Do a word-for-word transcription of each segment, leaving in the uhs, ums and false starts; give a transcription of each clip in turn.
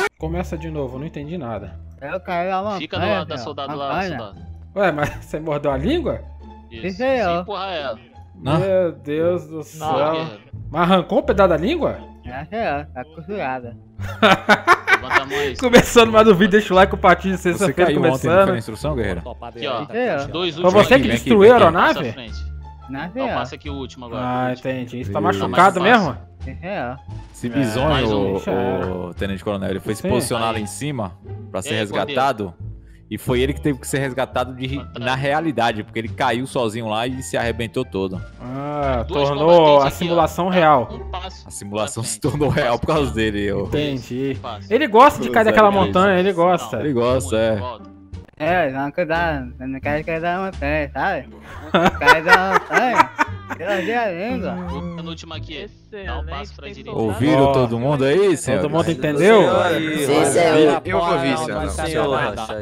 Começa de novo, não entendi nada. Eu caí lá uma Fica do lado da soldado lá, soldado. Ué, mas você mordeu a língua? Isso, Isso aí, ó. Sim, porra, ela. Não. Meu Deus do céu. Não, Mas arrancou um pedaço da língua? Essa é, tá costurada. levanta a mão aí. Começando mais um vídeo, deixa o like, compartilha, Você sexta-feira caiu ontem, não foi na começando. instrução, guerreiro? Aqui, ó. Isso aí, ó. Os dois Foi últimos você aqui, que vem aqui, destruiu a vem aqui. passa à aeronave? frente. Nada Então é, ó. passa aqui o último agora. Ah, o último. entendi. Você tá Isso. machucado Mais mesmo? Isso aí, ó. Esse É, bizonho, mais um. o, o tenente coronel, ele foi se Sim. posicionar lá Aí. em cima pra ser aí, resgatado. E foi ele que teve que ser resgatado de, na realidade, porque ele caiu sozinho lá e se arrebentou todo. Ah, Dois tornou combatentes a aqui, simulação ó. real. Um passo A simulação pra se frente. tornou Um real passo por causa pra dele. Eu... Entendi. Um passo. Ele gosta de cair daquela Cruzado, montanha, ele gosta. Ele gosta, é. Volta. É, não cuidar, eu não quero cair da montanha, sabe? Cair da montanha, eu dei a língua. Volta no último aqui. Dá um passo pra direita. Ouviram Ó. todo mundo aí, senhor? Todo mundo entendeu? Sim, senhor. Eu ouvi, senhor. Senhor.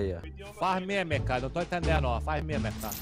Faz meme, cara. Não tô entendendo, ó. Faz meme, cara.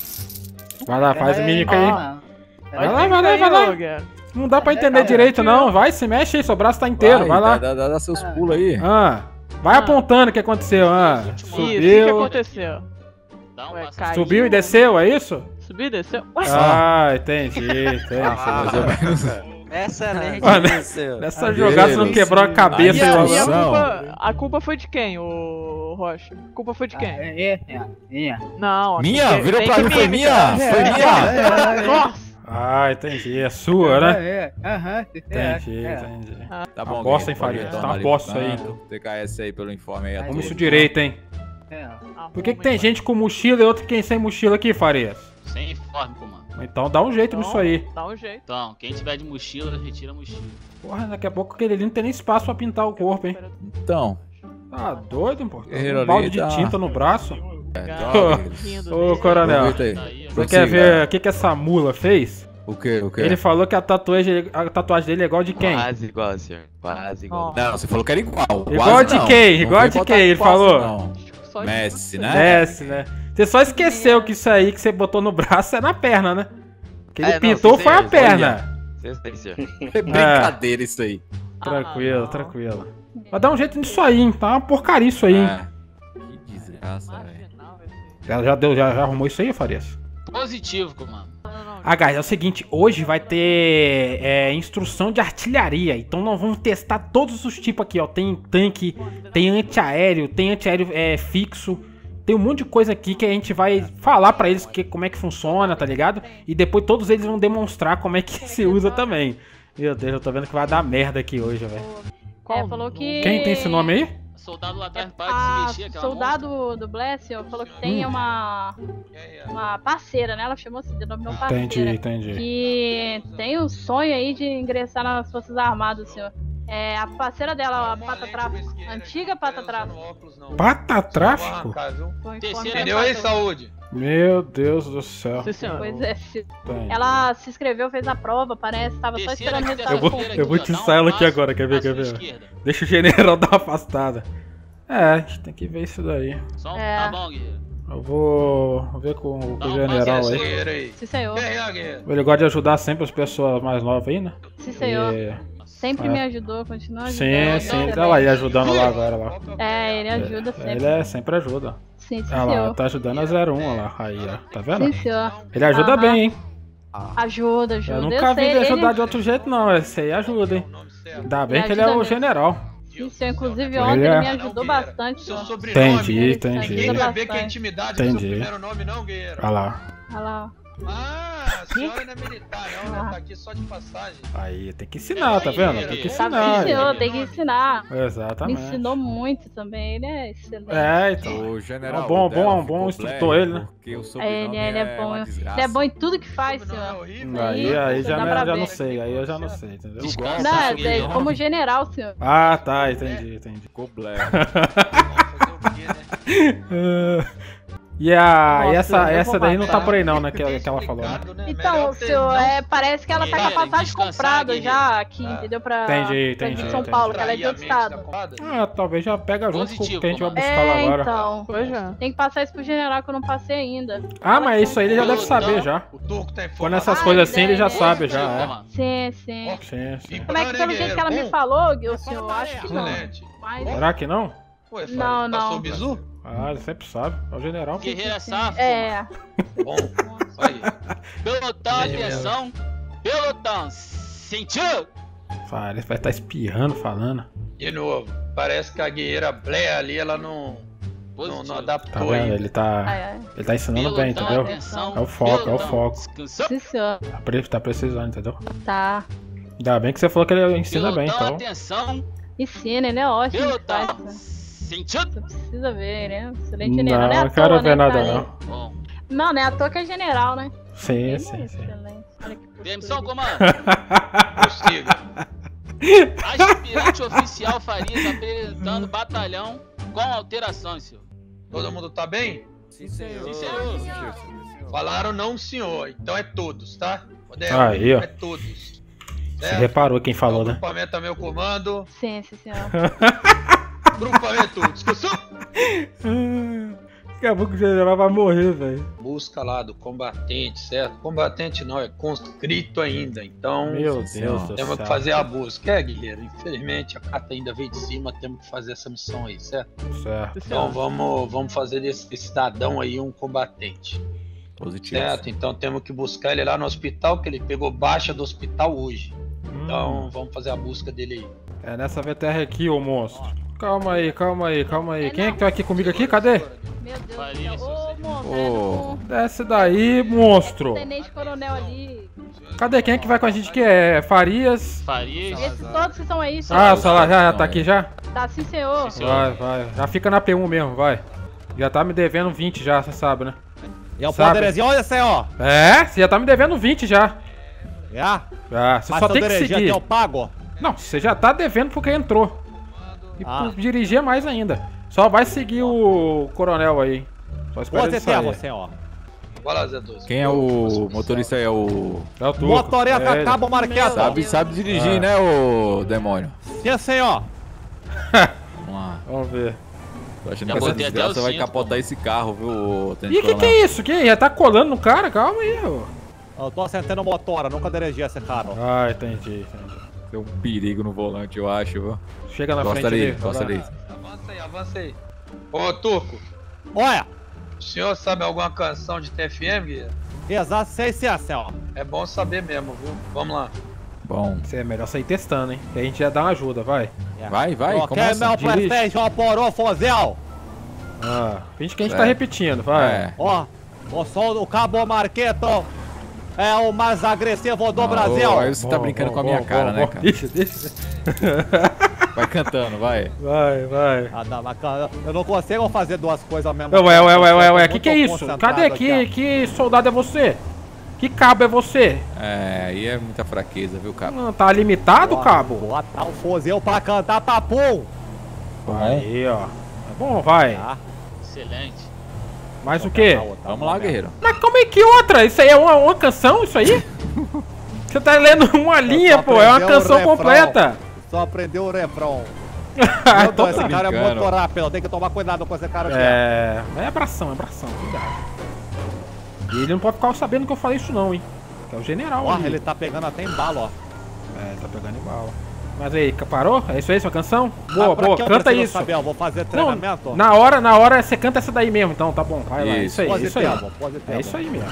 Vai lá, faz a mímica aí. Vai lá, Vai vai lá, vai lá. Não dá pra entender direito não, vai, se mexe aí, seu braço tá inteiro, vai lá. Dá, dá, dá seus pulos aí. Ah, vai apontando o que aconteceu, ah. Isso, o que Subiu, aconteceu? Dá um Ué, passo. caiu. subiu e desceu, é isso? Subiu e desceu? Ué, Ah, entendi, entendi. Mais ou menos. Excelente, Olha, senhor. Nessa jogada você não quebrou a cabeça. e a, igual- e a Não. culpa, a culpa foi de quem, ô Rocha? A culpa foi de quem? É, é, é, minha. Não, a Minha? tem- Virou tem pra que mim, foi mímica. minha? Foi minha? Nossa! Ah, entendi, é sua, né? É, é, aham, Entendi, é. entendi. Tá Uma bom, bosta, hein, guerreiro, pode Faria? retornar Tá uma ali bosta pro aí. canto. T K S aí pelo informe aí. a Vamos todos. isso direito, hein? É, Por que, que tem gente com mochila e outro quem sem mochila aqui, Farias? Sem uniforme, comando. Então dá um jeito nisso aí. Dá um jeito. Então, quem tiver de mochila, retira a mochila. Porra, daqui a pouco aquele ali não tem nem espaço pra pintar o corpo, hein? Então, Tá doido, pô? Guerreiro Um balde ali de tá- tinta no braço. é, Cara, droga. rindo Ô, dele. coronel, Aproveita aí. Tá aí, ó. você Prossiga. quer ver o que, que essa mula fez? O que? O que? Ele falou que a tatuagem, a tatuagem dele é igual de quem? Quase igual, senhor. Quase igual. Ó, Não, você falou que era igual. Igual Quase de não. quem? Não Igual vem de botar quem? Ele quase, falou? não. só de Messi, você. né? Desce, né? Você só esqueceu que isso aí que você botou no braço é na perna, né? Que ele É, não, pintou sim, foi a senhor, perna. Sim, sim, senhor. É brincadeira isso aí. Tranquilo, Ah, não. tranquilo. Vai dar um jeito nisso aí, hein? Tá uma porcaria isso aí, hein? É. Que desgraça, velho. Marginal, esse- Já, já deu, já, já arrumou isso aí, Farias? Positivo, comando. Não, não, não. Ah, guys, é o seguinte, hoje vai ter é, instrução de artilharia, então nós vamos testar todos os tipos aqui, ó. Tem tanque, tem antiaéreo, tem antiaéreo é, fixo, tem um monte de coisa aqui que a gente vai falar pra eles que, como é que funciona, tá ligado? E depois todos eles vão demonstrar como é que se usa também. Meu Deus, eu tô vendo que vai dar merda aqui hoje, velho. Qual É, falou que... Quem tem esse nome aí? Soldado lá atrás para de A se mexer, aquela soldado do Blessio falou que tem Hum. uma, uma parceira, né? Ela chamou assim, denominou Entendi, parceira. entendi. Que tem um sonho aí de ingressar nas Forças Armadas, senhor. É, a parceira dela, a Pata Tráfico, antiga Pata Tráfico. Pata tráfico? Foi um Terceira informe Entendeu da aí, Pata- saúde? Meu Deus do céu. Sim, senhor. Pois é, se- Entendi. ela se inscreveu, fez a prova, parece, tava só Terceira esperando o aqui, resultado Eu vou- do terceira eu vou aqui, ó, te dá um ensaiar ela aqui passo agora, quer ver, à quer sua ver? esquerda. Deixa o general dar uma afastada. É, a gente tem que ver isso daí. Só um, É. tá bom, guerreiro. Eu vou ver com, com Dá o um general passo à aí. esquerda. aí. Sim, senhor. Quem é, guerreiro? Ele gosta de ajudar sempre as pessoas mais novas aí, né? Sim, senhor. E- Sempre É. me ajudou, continua ajudando. Sim, sim, também. tá lá, ele ajudando lá agora lá. É, ele ajuda sempre. Ele é, sempre ajuda. Sim, sim, Olha lá, senhor. tá ajudando a zero um, olha lá. Aí, ó. Tá vendo? Sim, senhor. Ele ajuda Aham. bem, hein? Ajuda, ajuda. Eu nunca vi sei, ele ajudar de outro jeito, não. Esse aí ajuda, hein? Ainda bem Ele que ele é ajuda o mesmo. general. Sim, senhor. Inclusive Ele ontem é- ele me ajudou bastante, Seu senhor. sobrenome. Entendi, entendi. Ninguém vai ver que é Bastante. intimidade do Entendi. seu primeiro nome, não, guerreiro. Olha lá. Olha lá. Ah, a senhora não é militar, não. Ela tá aqui só de passagem. Aí, tem que ensinar, tá vendo? Tem que Tá ensinar. Sim, senhor. Tem que ensinar. Me Exatamente. ensinou muito também. Ele é excelente. É, então. O general É um bom- dela bom- ficou bom black instrutor ele, né? Porque o É, sobrenome ele, ele é bom. uma desgraça. Ele é bom em tudo que faz, Não, é senhor. horrível. Aí, aí já, Dá não- pra já ver. não sei, aí eu já não sei, entendeu? Descansa, Não, é, guerreiro. como general, senhor. Ah, tá, entendi, entendi. Ficou black. Fazer o quê, né? Ah, E, a, Nossa, e essa, eu vou essa daí não tá matar. por aí não, né? Que, Tem que ela falou, né? explicado, né? Então, Melhor ter senhor, não- é, parece que ela tá com a Guerreiro, passagem descansar, comprada guerreiro. já aqui, Ah. entendeu? Pra, Entendi, pra entendi, vir de São entendi. Paulo, que ela é de Distrair a outro mente da estado. porrada. Ah, talvez já pega junto com o Positivo, que a gente vai comando. buscar lá É, agora. então. Pois é. Tem que passar isso pro general que eu não passei ainda. Ah, mas isso aí ele já deve saber já. O turco tá Quando informado. essas Ah, coisas assim ele já é, sabe é. já, Comando. Sim, sim. é. Sim, sim. Como é que pelo jeito que ela me falou, o senhor, eu acho que não. Excelente. Mas. Será que não? Ué, Faria, Não, não. passou o bizu? Ah, ele sempre sabe. É o general. Guerreiro é safo. É. Bom, isso aí. Pelotão, Entendi atenção. Pelotão, sentiu? Ah, ele vai estar espirrando, falando. De novo, parece que a guerreira Blair ali, ela não, não, Positivo. não Tá adaptou vendo? ainda. Ele tá. Ai, ai. Ele tá ensinando bem, Pelotão, entendeu? atenção. É o foco, é o Pelotão, foco. descansou? Sim, senhor. Tá pre- Tá precisando, entendeu? Tá. Ainda bem que você falou que ele ensina bem, Pelotão, então. atenção. Ensina, ele é ótimo. que faz, Pelotão, né? sentiu? Você precisa ver, né? Excelente general. Não, Não é à não quero toa, ver né, nada, cara? não. Bom, Não, não é à toa que é general, né? Sim, Bem sim, sim. excelente. Olha que postura permissão, ali. comando. Prossiga. Aspirante oficial Farias apresentando batalhão com alterações, senhor. Todo mundo tá bem? Sim, senhor. Falaram não, senhor. Então é todos, tá? Poder, Aí, ó. É todos. Você reparou quem falou, né? Grupamento é meu comando. Sim, sim, senhor. Grupamento, discussão. Daqui a pouco o general vai morrer, velho. Busca lá do combatente, certo? Combatente não, é conscrito ainda. Então, Meu Deus senhor. do temos que céu. fazer a busca. É, guerreiro, infelizmente a carta ainda veio de cima, temos que fazer essa missão aí, certo? Certo. Então vamos, vamos fazer desse, desse cidadão aí um combatente, Positivo. certo? Então temos que buscar ele lá no hospital, que ele pegou baixa do hospital hoje. Então Hum. vamos fazer a busca dele aí. É nessa V T R aqui, ô monstro. Calma aí, calma aí, calma aí. É, Quem é não. que tá aqui comigo aqui? Cadê? Meu Deus do Faria, céu. Ô, moço, Ô. Desce daí, monstro. tenente coronel ali. Cadê? Quem é que vai com a gente que é? Farias. Farias. Esses todos que estão aí, senhor. Ah, o Salazar já, já tá aqui já? Tá sim, senhor. Sim, senhor. Vai, vai. Já fica na P um mesmo, vai. Já tá me devendo vinte já, você sabe, né? E o Sabe. poderzinho, olha só, ó. É, você já tá me devendo vinte já. Já? Já, você Mas só seu tem que poderzinho seguir. aqui eu pago. Não, você já tá devendo porque entrou. E Ah. por dirigir é mais ainda. Só vai seguir o coronel aí. Só espera ele Você tem, sair. você, ó. Vai lá, Zé Doce. Quem é o motorista? É o. É o turco. Motorista É ele. Cabo Marquesa. Sabe, sabe dirigir, Ah. né, ô demônio? Sim, senhor. Vamos lá. Vamos ver. Tô achando Já que essa botei até desgraça o vai cinto, capotar pô. esse carro, viu, ô Ih, tenente que que coronel? é isso? Que? Já tá colando no cara? Calma aí, ô. Eu tô sentando motora, nunca dirigi esse carro. Ah, entendi, entendi. Deu um perigo no volante, eu acho, viu? Chega na Gosta frente ali, ali. gosta vai lá. ali. Avança aí, avança aí. Ô, Turco, Olha, o senhor sabe alguma canção de T F M, guerreiro? exato, sei sim, senhor. É bom saber mesmo, viu? Vamos lá. Bom. Isso é melhor sair testando, hein? Que a gente já dá uma ajuda, vai. Vai, vai, Ok, começa. meu dirige. Playstation por o fuzel. Ah, finge que a gente É. tá repetindo, vai. É. Ó, o som do Cabo Marqueto é o mais agressivo do Ah, Brasil. ô, aí você tá Bom, brincando bom, com a minha bom, cara, bom, né, bom. cara? Deixa, deixa. Vai cantando, vai. Vai, vai. Ah, não, mas, cara, eu não consigo fazer duas coisas ao mesmo Ué, ué, ué, ué, ué, ué, Tô que que é muito isso? concentrado Cadê? aqui, Que, que soldado é você? Que cabo é você? É, aí é muita fraqueza, viu, cara? Não, tá limitado, ó. cabo? Botar um fuzil pra cantar papum. Aí, ó. Tá bom, vai. Tá? Excelente. Mais o quê? Vamos lá, guerreiro. Mas como é que outra? Isso aí é uma, uma canção, isso aí? Você tá lendo uma linha, só pô. É uma aprendeu o canção refrão. completa. Só aprendeu o refrão. Ah, Meu então Deus, tá. esse cara é brincando. muito rápido, tem que tomar cuidado com esse cara aqui. É. É abração, é abração, cuidado. E ele não pode ficar sabendo que eu falei isso, não, hein? Que é o general. Ó, ali. ele tá pegando até em bala, ó. É, tá pegando em bala. Mas aí, parou? É isso aí, sua canção? Boa, Ah, pra boa, que eu canta preciso isso. Saber? Eu vou fazer Não, treinamento? na hora, na hora você canta essa daí mesmo, então tá bom, vai lá. É Isso. isso aí, isso aí. Positivo, positivo. É isso aí mesmo.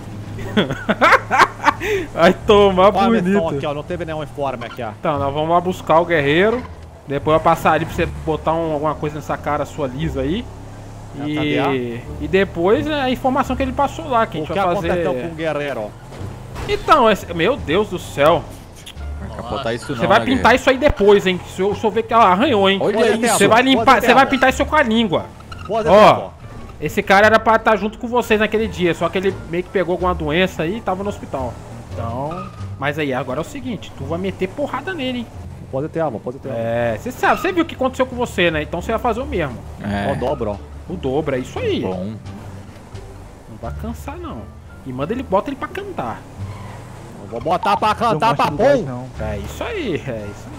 Vai tomar Ó a missão aqui, bonito. ó, não teve nenhum informe aqui, ó. Então, nós vamos lá buscar o guerreiro. Depois eu passar ali pra você botar um- alguma coisa nessa cara sua lisa aí. Já E, sabia? e depois é a informação que ele passou lá, que a O gente que vai fazer. aconteceu com o guerreiro? Então, esse- meu Deus do céu. Vai capotar isso não, Você vai né, pintar isso aí depois, hein? Se eu, se eu ver que ela arranhou, hein? Olha Positivo, isso. Você vai limpar, positivo. você vai pintar isso com a língua. Positivo. Ó, esse cara era pra estar junto com vocês naquele dia, só que ele meio que pegou alguma doença aí e tava no hospital. Então. Mas aí, agora é o seguinte, tu vai meter porrada nele, hein? Positivo, positivo. É, você sabe, você viu o que aconteceu com você, né? Então você vai fazer o mesmo. Ó, É, dobro, ó. O dobro, é isso aí. bom. Não vai cansar, não. E manda ele, bota ele pra cantar. Eu vou botar pra cantar papum. É isso aí, é isso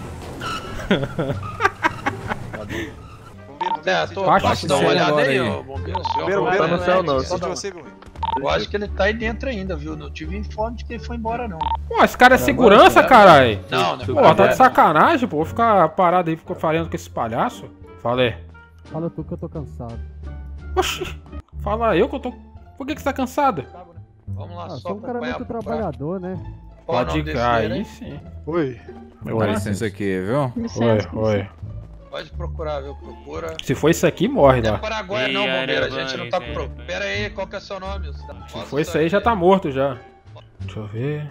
aí. É, tô, Baixa posso o dar uma céu olhada agora aí, aí. ô bombeiro? O senhor Bombeiro, tá bombeiro, no não, céu não, não. preciso de você comigo. Eu acho que ele tá aí dentro ainda, viu? Não tive informe de que ele foi embora, não. Pô, esse cara é segurança, caralho. Não, não é Pô, pra tá agora, de sacanagem, pô. Vou ficar parado aí, ficar falando com esse palhaço. Falei. Fala tu que eu tô cansado. Oxi. Fala eu que eu tô... Por que que você tá cansado? Vamos lá, Ah, só sou um cara acompanhar muito pra- trabalhador, né? Qual o nome Pode desse cair, cara aí? sim. Oi. Dá licença aqui, viu? Oi, Licença. oi. Pode procurar, viu? Procura. Se for isso aqui, morre Não é lá. Paraguai, não, bombeiro. A gente não tá pro. Pera aí, qual que é seu nome? Se for isso aí, já tá morto já. Deixa eu ver.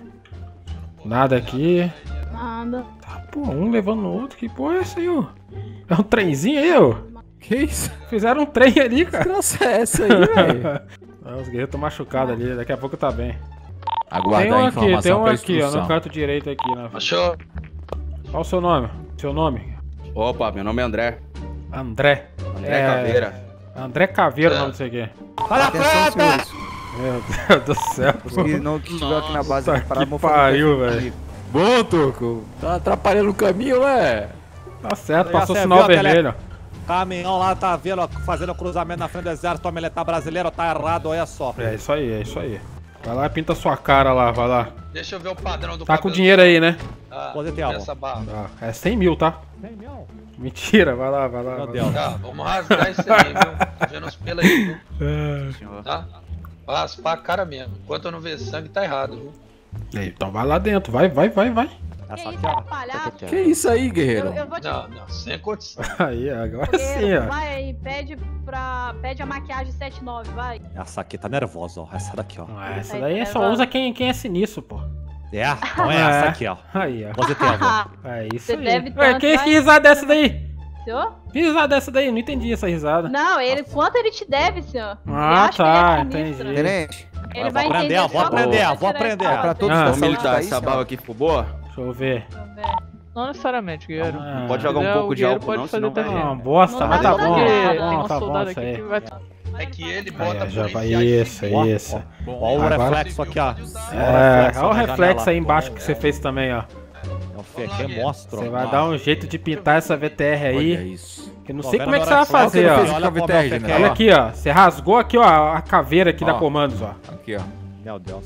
Nada aqui. Nada. Tá, pô, um levando o outro. Que porra é essa aí, ó? É um trenzinho aí, ó. Que isso? Fizeram um trem ali, cara. Que graça é essa aí, velho? Ah, os guerreiros estão machucados ali, daqui a pouco tá bem. Aguardar Tem um a aqui, tem informação um pra aqui, ó, instrução. no canto direito aqui. Né? Achou? Qual o seu nome? Seu nome? Opa, meu nome é André. André. André É, Caveira. André Caveira, o nome disso aqui. Olha a frente! Meu Deus do céu. Consegui não que estiver aqui na base Nossa, aqui, parar, que vou fazer pariu, um teste velho. Bom, Tuco. Tá atrapalhando o caminho, né? Tá certo, Já passou você sinal viu aquele- vermelho. Caminhão lá tá vendo, ó, fazendo cruzamento na frente do exército militar brasileiro, tá errado, olha só. É isso aí, é isso aí. Vai lá e pinta sua cara lá, vai lá. Deixa eu ver o padrão do Tá com cabelo. dinheiro aí, né? Ah, Positivo. essa barra. Tá, é cem mil, tá? Tem mil? Mentira, vai lá, vai lá. Meu vai Deus. lá. Tá, vamos rasgar isso aí, viu? Tô vendo os pelos aí, viu? É. Tá? Vai raspar a cara mesmo. Enquanto eu não ver sangue, tá errado, viu? Aí, então vai lá dentro, vai, vai, vai, vai. Que Essa isso, aqui, ó. palhaço? Que isso aí, Eu, guerreiro? eu vou te Não, não, sem condição. Aí, agora sim, Guerreiro, ó. vai aí, pede pra. Pede a maquiagem sete nove, vai. Essa aqui tá nervosa, ó. Essa daqui, ó. Ah, essa daí só usa quem, quem é sinistro, pô. É, então é essa aqui, ó. Aí, ó. Positivo. É isso Você aí. deve Ué, tanto, que, vai. que risada é essa daí? Senhor? Que risada dessa daí? Não entendi essa risada. Não, ele. Quanto ele te deve, senhor? Ele Ah, acha tá, que ele é sinistro. entendi. Tenente, Ele Vou vai aprender, entender vou só aprender, quando você vou tirar aprender. esse pra carro. todos Ah. da Vamos militar, aí, essa senhor. barba aqui ficou boa? Deixa eu ver. Deixa eu ver. Não necessariamente, guerreiro. Ah, Pode jogar um É, pouco o de guerreiro álcool pode não, fazer senão vai... também. Não, bosta, Não mas dá tá pra bom, ver, tá tem bom, um tá bom soldado isso aqui aí. que vai. É que ele Aí, bota ó, já vai policiais isso, civis. Ó, isso. Ó, ó o Agora- reflexo aqui, ó. É, olha o na reflexo janela. aí embaixo que você fez também, ó. É o F Q monstro. Você vai dar um jeito de pintar essa V T R Olha aí. isso. Que eu não Tô sei vendo como é que você agora vai só o que fazer, ele ó. fez. Olha Olha com a como é o V T R, F Q. Olha aqui, ó. Você rasgou aqui, ó, a caveira aqui Ó. da Comandos, ó. Aqui, ó. Meu Deus.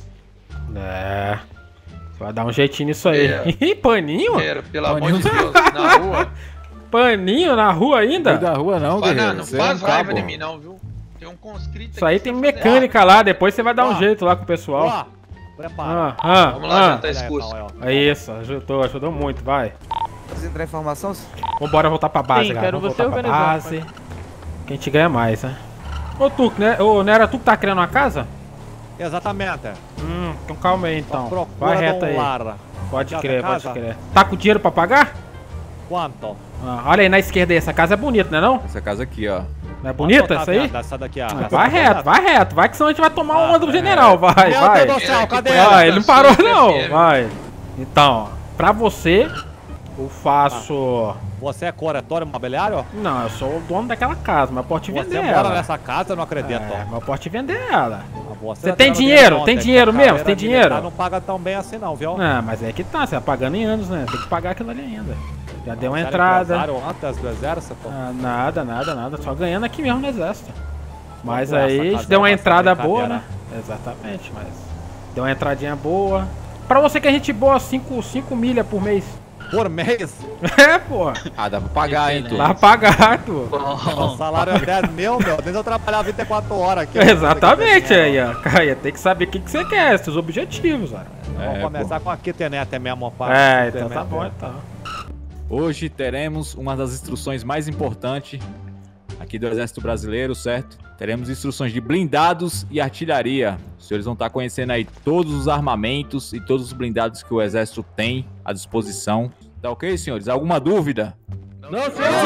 É. Você vai dar um jeitinho nisso aí. É. Ih, paninho? Guerreiro, pelo amor de Deus, na rua. Paninho na rua Não ainda? da rua não, Fala, guerreiro. não, não Você é um faz raiva cabo. de mim, não, viu? Tem um conscrito Isso aí aqui tem pra fazer. mecânica lá, depois você vai dar um Ó. jeito lá com o pessoal. Ó, prepara. Ah, ah, Vamos lá, já ah. tá expulso. Olha, ó. É isso, ajudou, ajudou muito, vai. Vocês entrar informação? Vambora voltar pra base, Sim, galera. quero Vamos você voltar pra organizar, base. Que a gente ganha mais, né? Ô, Tuco, né? Ô, não era tu que tá criando uma casa? Exatamente. Hum, então calma aí, então. Procura Vai reto de um aí. lar. Pode Aqui, crer, essa pode casa? crer. Tá com dinheiro pra pagar? Quanto? Ah, olha aí na esquerda aí, essa casa é bonita, não é não? Essa casa aqui, ó. Não é bonita Tá essa aí? vendo? Essa daqui, ó. Ah, Essa vai daqui, reto, ó. vai reto. Vai que senão a gente vai tomar Ah, uma do é. general, vai, Meu vai. Deus do céu, cadê Ele ela? Ah, ele não parou não, F M. vai. Então, ó, pra você, eu faço... Você é corretor imobiliário? Não, eu sou o dono daquela casa, mas eu posso te Você vender mora ela. nessa casa, eu não acredito. É, mas eu posso te vender ela. Ah, Você tá tem tirando dinheiro? ontem, Tem que a dinheiro mesmo? carreira Tem militar dinheiro? Não paga tão bem assim não, viu? Não, mas é que tá, você vai pagando em anos, né? Tem que pagar aquilo ali ainda. Já deu uma Você era entrada. empresário antes do exército? Ah, nada, nada, nada. Só ganhando aqui mesmo no exército. Mas Pô, essa aí casa deu uma é entrada bastante boa, né? Exatamente, mas deu uma entradinha boa. Pra você que a gente boa, cinco milhas por mês. Por mês? É, pô. Ah, dá pra pagar, hein, tu? Dá pra pagar, tu. O salário é dez mil, meu. Desde eu trabalhar vinte e quatro horas aqui. Exatamente, aí, ó. Cara, tem que saber o que, que você quer, seus objetivos, ó. Vamos É, começar com a kitnet mesmo, pai. É, então tá bom, então. Hoje teremos uma das instruções mais importantes aqui do Exército Brasileiro, certo? Teremos instruções de blindados e artilharia. Os senhores vão estar conhecendo aí todos os armamentos e todos os blindados que o Exército tem à disposição. Tá ok, senhores? Alguma dúvida? Não,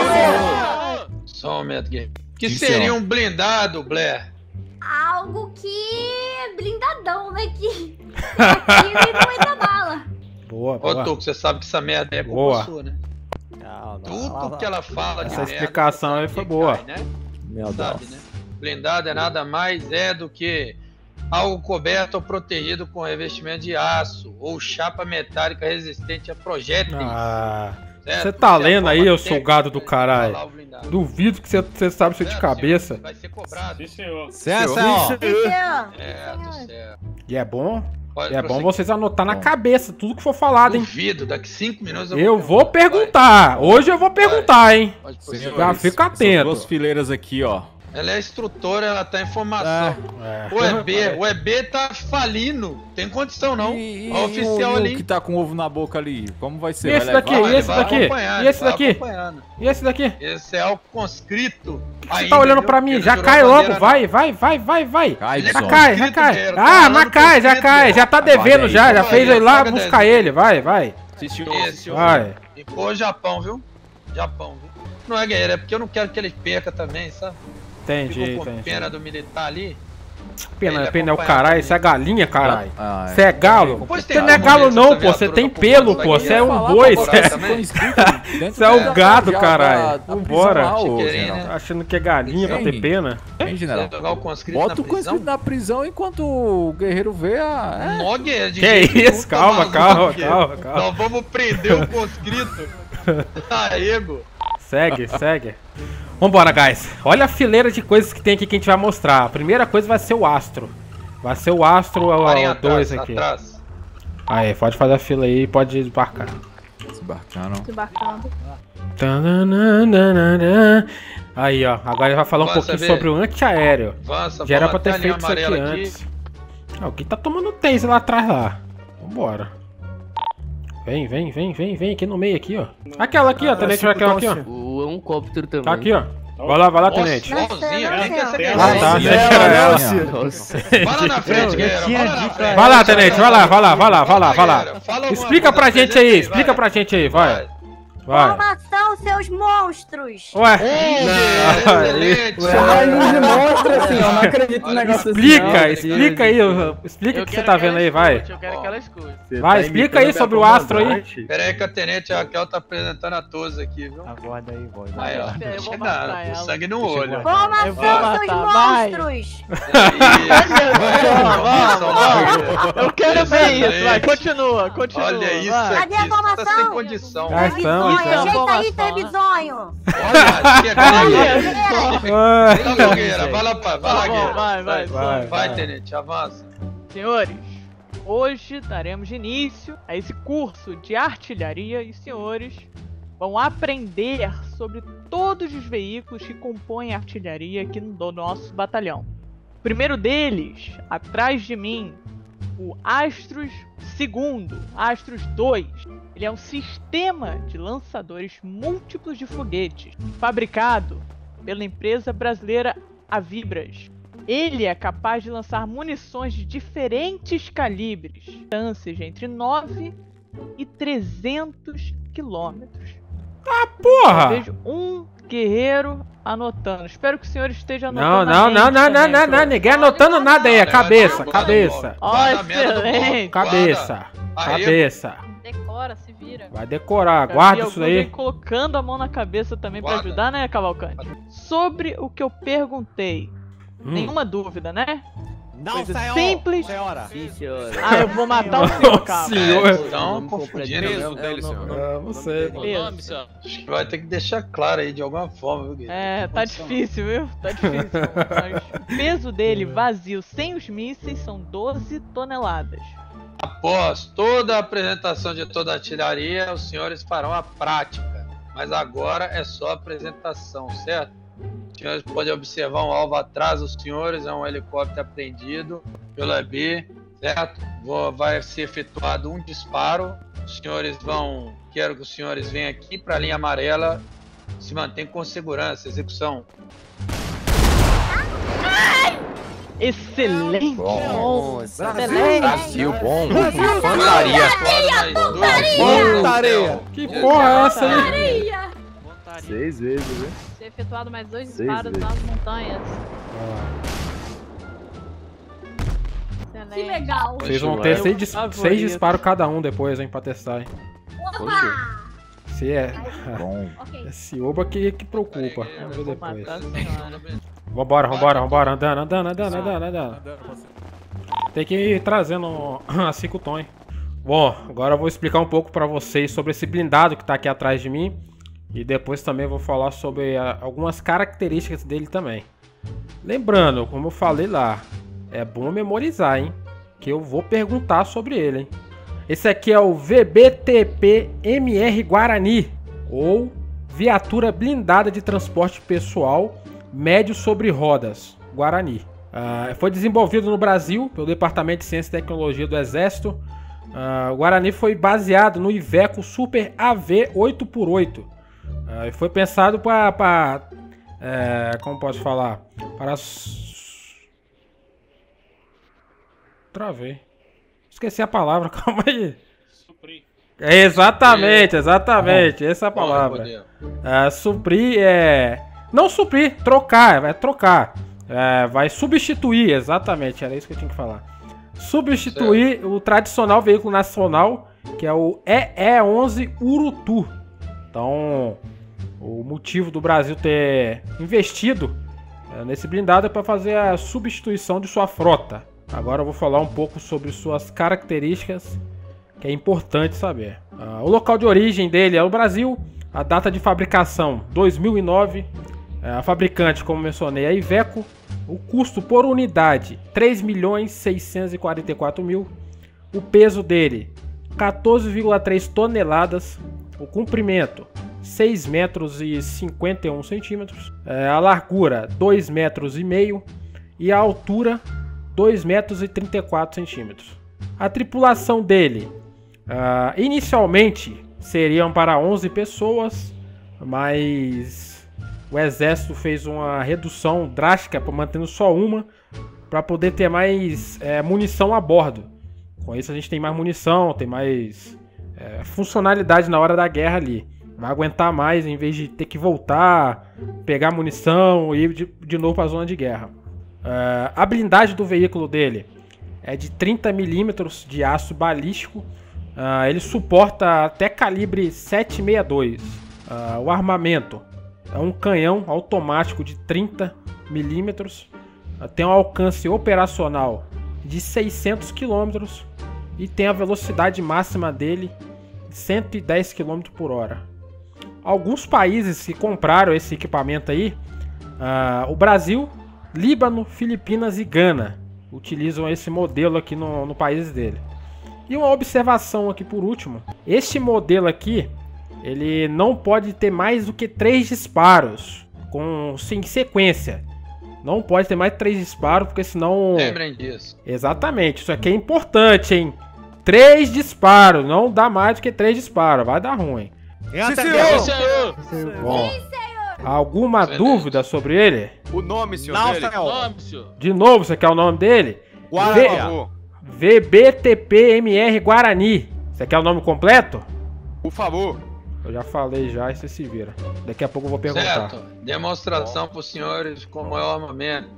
senhor! Só um momento, Guerreiro. O que Sim, seria senhor. um blindado, Blair? Algo que é blindadão, né? Que atira e não entra bala. Boa, Ô, boa. Tuco, você sabe que essa merda é Boa. culpa sua, né? Não, não, Tudo não, que ela fala de Essa merda, explicação sabe aí foi que boa. cai, né? Meu Sabe, Deus. né? Blindado é nada mais é do que algo coberto ou protegido com revestimento de aço ou chapa metálica resistente a projéteis. Ah, Você tá lendo aí, eu sou gado do caralho. Duvido que você sabe isso de cabeça. Vai ser cobrado. Sim, senhor. Certo, senhor. Certo, certo. E é bom? Pode E é bom prosseguir. vocês anotar na cabeça tudo que for falado, hein? Duvido, daqui cinco minutos eu, Eu vou perguntar. Hoje eu vou perguntar, hein? Pode prosseguir. Já fica Essas atento. duas fileiras aqui, ó. Ela é instrutora, ela tá em formação. É. O E B, o E B tá falindo. Tem condição não. E, e, A oficial e o, ali. o que tá com ovo na boca ali? Como vai ser? E esse Vai daqui? levar? E esse vai daqui? acompanhando, E esse vai daqui? acompanhando. E esse daqui? Esse é o conscrito. Você tá olhando pra mim? Já cai logo, vai, vai, vai, vai, vai. Cai, Já Bison. cai, já cai. Guerreiro, tá Ah, falando mas cai, já conscrito, cai. Já tá Aguarda devendo aí, já. Já vai, fez ele lá paga buscar dez. ele. Vai, vai. Sim, senhor. Esse, Vai. E pô, Japão, viu? Japão, viu? Não é guerreiro, é porque eu não quero que ele perca também, sabe? Entendi, Ficou com entendi. pena do militar ali. Pena, Ele pena é o acompanha caralho. Isso é galinha, caralho. Ah, Você é galo? Pois Você tem não é como galo ver se não, essa pô. Você viatura tem tá pelo, composta pô. aqui. Você é um Falar boi. pra Você é- também. Você é um gado, Já caralho. da- da Vambora. prisão lá, ô, Chiqueirinho, general. né? Tá achando que é galinha pra ter Hein? pena? Hein, general? Você jogar o conscrito Bota na o conscrito prisão? na prisão enquanto o guerreiro vê a... É. Mó guerreiro, de Que jeito isso? nenhum, Calma, tá calma, maluco, calma, calma. Nós vamos prender o conscrito. Aego. Segue, segue. Vambora, guys. Olha a fileira de coisas que tem aqui que a gente vai mostrar. A primeira coisa vai ser o astro. Vai ser o astro Parem dois atrás, aqui. atrás. Aí, pode fazer a fila aí e pode embarcar. Desbarcando. Desembarcando. Tananana. Aí, ó. Agora ele vai falar um Avança, pouquinho vê. sobre o antiaéreo. Avança, Já era vamos pra ter até a linha feito isso aqui amarela aqui. antes. Ah, alguém tá tomando taser lá atrás lá. Vambora. Vem, vem, vem, vem, vem aqui no meio aqui, ó. Aquela aqui, ó. Tenente, aquela aqui, ó. O é um cóptero também. Tá aqui, ó. Vai lá, vai lá, Nossa, tenente. igualzinha, quem que é essa Ah, guerreira? Ah, tá. Nossa, Deixa é, ela. Nossa. Vai lá na frente, guerreira. Vai lá na frente. Vai lá, tenente, vai lá, vai lá, vai lá, vai lá, vai lá. Guerreira, fala alguma Explica coisa pra gente gente aí, explica pra gente aí, vai. Vai. Formação, seus monstros! Ué, Excelente. de monstro, assim, eu não acredito no negócio explica, explica aí, explica o que você tá vendo aí, vai. Eu quero que ela escute. Vai, explica aí sobre o astro aí. Pera aí que a tenente Raquel tá apresentando a todos aqui, viu? Aguarda aí, voz. Aí, ó. Eu vou Chegando, matar com ela. sangue no olho. Eu Formação, vou seus matar, vai. monstros! Eu quero ver isso, vai, Excelente. continua, continua. Olha isso vai. Cadê a aqui, você tá sem informação? condição. Já estamos, Trebisonho, já. ajeita aí, Informação, né? Trebisonho! Olha, chega, guerreira. Vai, Então, guerreira, vai lá, pra- vai lá, Tá bom, guerreira. vai, vai, vai. Vai, tenente, avança. Senhores, hoje daremos início a esse curso de artilharia e senhores vão aprender sobre todos os veículos que compõem a artilharia aqui no nosso batalhão. O primeiro deles, atrás de mim, o Astros segundo, Astros dois. Ele é um sistema de lançadores múltiplos de foguetes, fabricado pela empresa brasileira Avibras. Ele é capaz de lançar munições de diferentes calibres, distâncias de entre nove e trezentos quilômetros. porra! Vejo um guerreiro anotando. Espero que o senhor esteja Não, anotando. não, na não, mente não, não, também, não, não, senhor. ninguém anotando nada aí, é Não, cabeça, não, cabeça, Ó, Guarda a merda do excelente. bloco, cabeça, Aí, cabeça. Decora, se vira. Vai decorar, Já vi guarda alguns isso aí. colocando a mão na cabeça também pra Guarda. ajudar, né, Cavalcante? Sobre o que eu perguntei, Hum. nenhuma dúvida, né? Não, Coisa senhor. simples. Senhora. Sim, senhora. Ah, eu vou matar o senhor, cara. Senhor. É, estão confundindo Peso mesmo. dele, senhor. Ah, não sei. O nome, senhor. Acho que vai ter que deixar claro aí de alguma forma, viu, guerreiro? É, tá difícil, viu? Tá difícil. Mas o peso dele vazio sem os mísseis são doze toneladas. Após toda a apresentação de toda a artilharia, os senhores farão a prática. Mas agora é só a apresentação, certo? Os senhores podem observar um alvo atrás dos senhores, é um helicóptero apreendido pelo E B, certo? Vou, vai ser efetuado um disparo. Os senhores vão... Quero que os senhores venham aqui para a linha amarela. Se mantém com segurança. Execução. Excelente! Bom, Excelente! Brasil, bom. Infantaria. Pontaria. Que porra é essa aí? Seis vezes, né? Ser efetuado mais dois Seis disparos vezes. nas montanhas. Que Excelente. legal! Vocês vão ter Eu seis, dis- favorito. seis disparos cada um depois, hein, pra testar, hein. Opa! Se é... Bom. Ok. Esse oba que, que preocupa. Eu Vamos ver vou depois. matar a senhora. Vambora, vambora, vambora. Andando, andando, andando, andando, andando. Tem que ir trazendo a cinco tom, hein. Bom, agora eu vou explicar um pouco pra vocês sobre esse blindado que tá aqui atrás de mim. E depois também vou falar sobre a, algumas características dele também. Lembrando, como eu falei lá, é bom memorizar, hein? Que eu vou perguntar sobre ele, hein? Esse aqui é o V B T P M R Guarani, ou Viatura Blindada de Transporte Pessoal Médio sobre Rodas, Guarani. Uh, foi desenvolvido no Brasil pelo Departamento de Ciência e Tecnologia do Exército. Uh, o Guarani foi baseado no Iveco Super A V oito por oito. Uh, foi pensado para... É, como posso falar? Para... Travei. Esqueci a palavra, calma aí. Suprir. É, exatamente, exatamente. Essa é a palavra. É, suprir é... Não suprir, trocar, vai trocar. É, vai substituir, exatamente, era isso que eu tinha que falar. Substituir certo. O tradicional veículo nacional, que é o E E onze Urutu. Então, o motivo do Brasil ter investido é, nesse blindado é para fazer a substituição de sua frota. Agora eu vou falar um pouco sobre suas características, que é importante saber. Uh, o local de origem dele é o Brasil, a data de fabricação dois mil e nove, uh, a fabricante, como mencionei, é a Iveco, o custo por unidade três milhões seiscentos e quarenta e quatro mil, o peso dele quatorze vírgula três toneladas, o comprimento seis metros e cinquenta e um centímetros, uh, a largura dois metros e meio e a altura dois metros e trinta e quatro centímetros. A tripulação dele, uh, inicialmente, seriam para onze pessoas, mas o exército fez uma redução drástica, mantendo só uma, para poder ter mais é, munição a bordo. Com isso a gente tem mais munição, tem mais é, funcionalidade na hora da guerra ali. Vai aguentar mais, em vez de ter que voltar, pegar munição e ir de, de novo para a zona de guerra. Uh, a blindagem do veículo dele é de trinta milímetros de aço balístico. Uh, ele suporta até calibre sete sessenta e dois. Uh, o armamento é um canhão automático de trinta milímetros. Uh, tem um alcance operacional de seiscentos quilômetros e tem a velocidade máxima dele de cento e dez quilômetros por hora. Alguns países que compraram esse equipamento aí, uh, o Brasil, Líbano, Filipinas e Gana utilizam esse modelo aqui no, no país dele. E uma observação aqui por último. Este modelo aqui, ele não pode ter mais do que três disparos com, sem sequência. Não pode ter mais de três disparos, porque senão... Lembrem disso. Exatamente, isso aqui é importante, hein? Três disparos, não dá mais do que três disparos, vai dar ruim. Sim, senhor! Sim, senhor! Bom. Alguma Excelente. dúvida sobre ele? O nome, senhor. Não, dele. senhor. O nome, senhor. De novo, você quer o nome dele? Guarani. V B T P M R Guarani. Você quer o nome completo? Por favor. Eu já falei já e você se vira. Daqui a pouco eu vou perguntar. Certo. Demonstração para os senhores como é o armamento.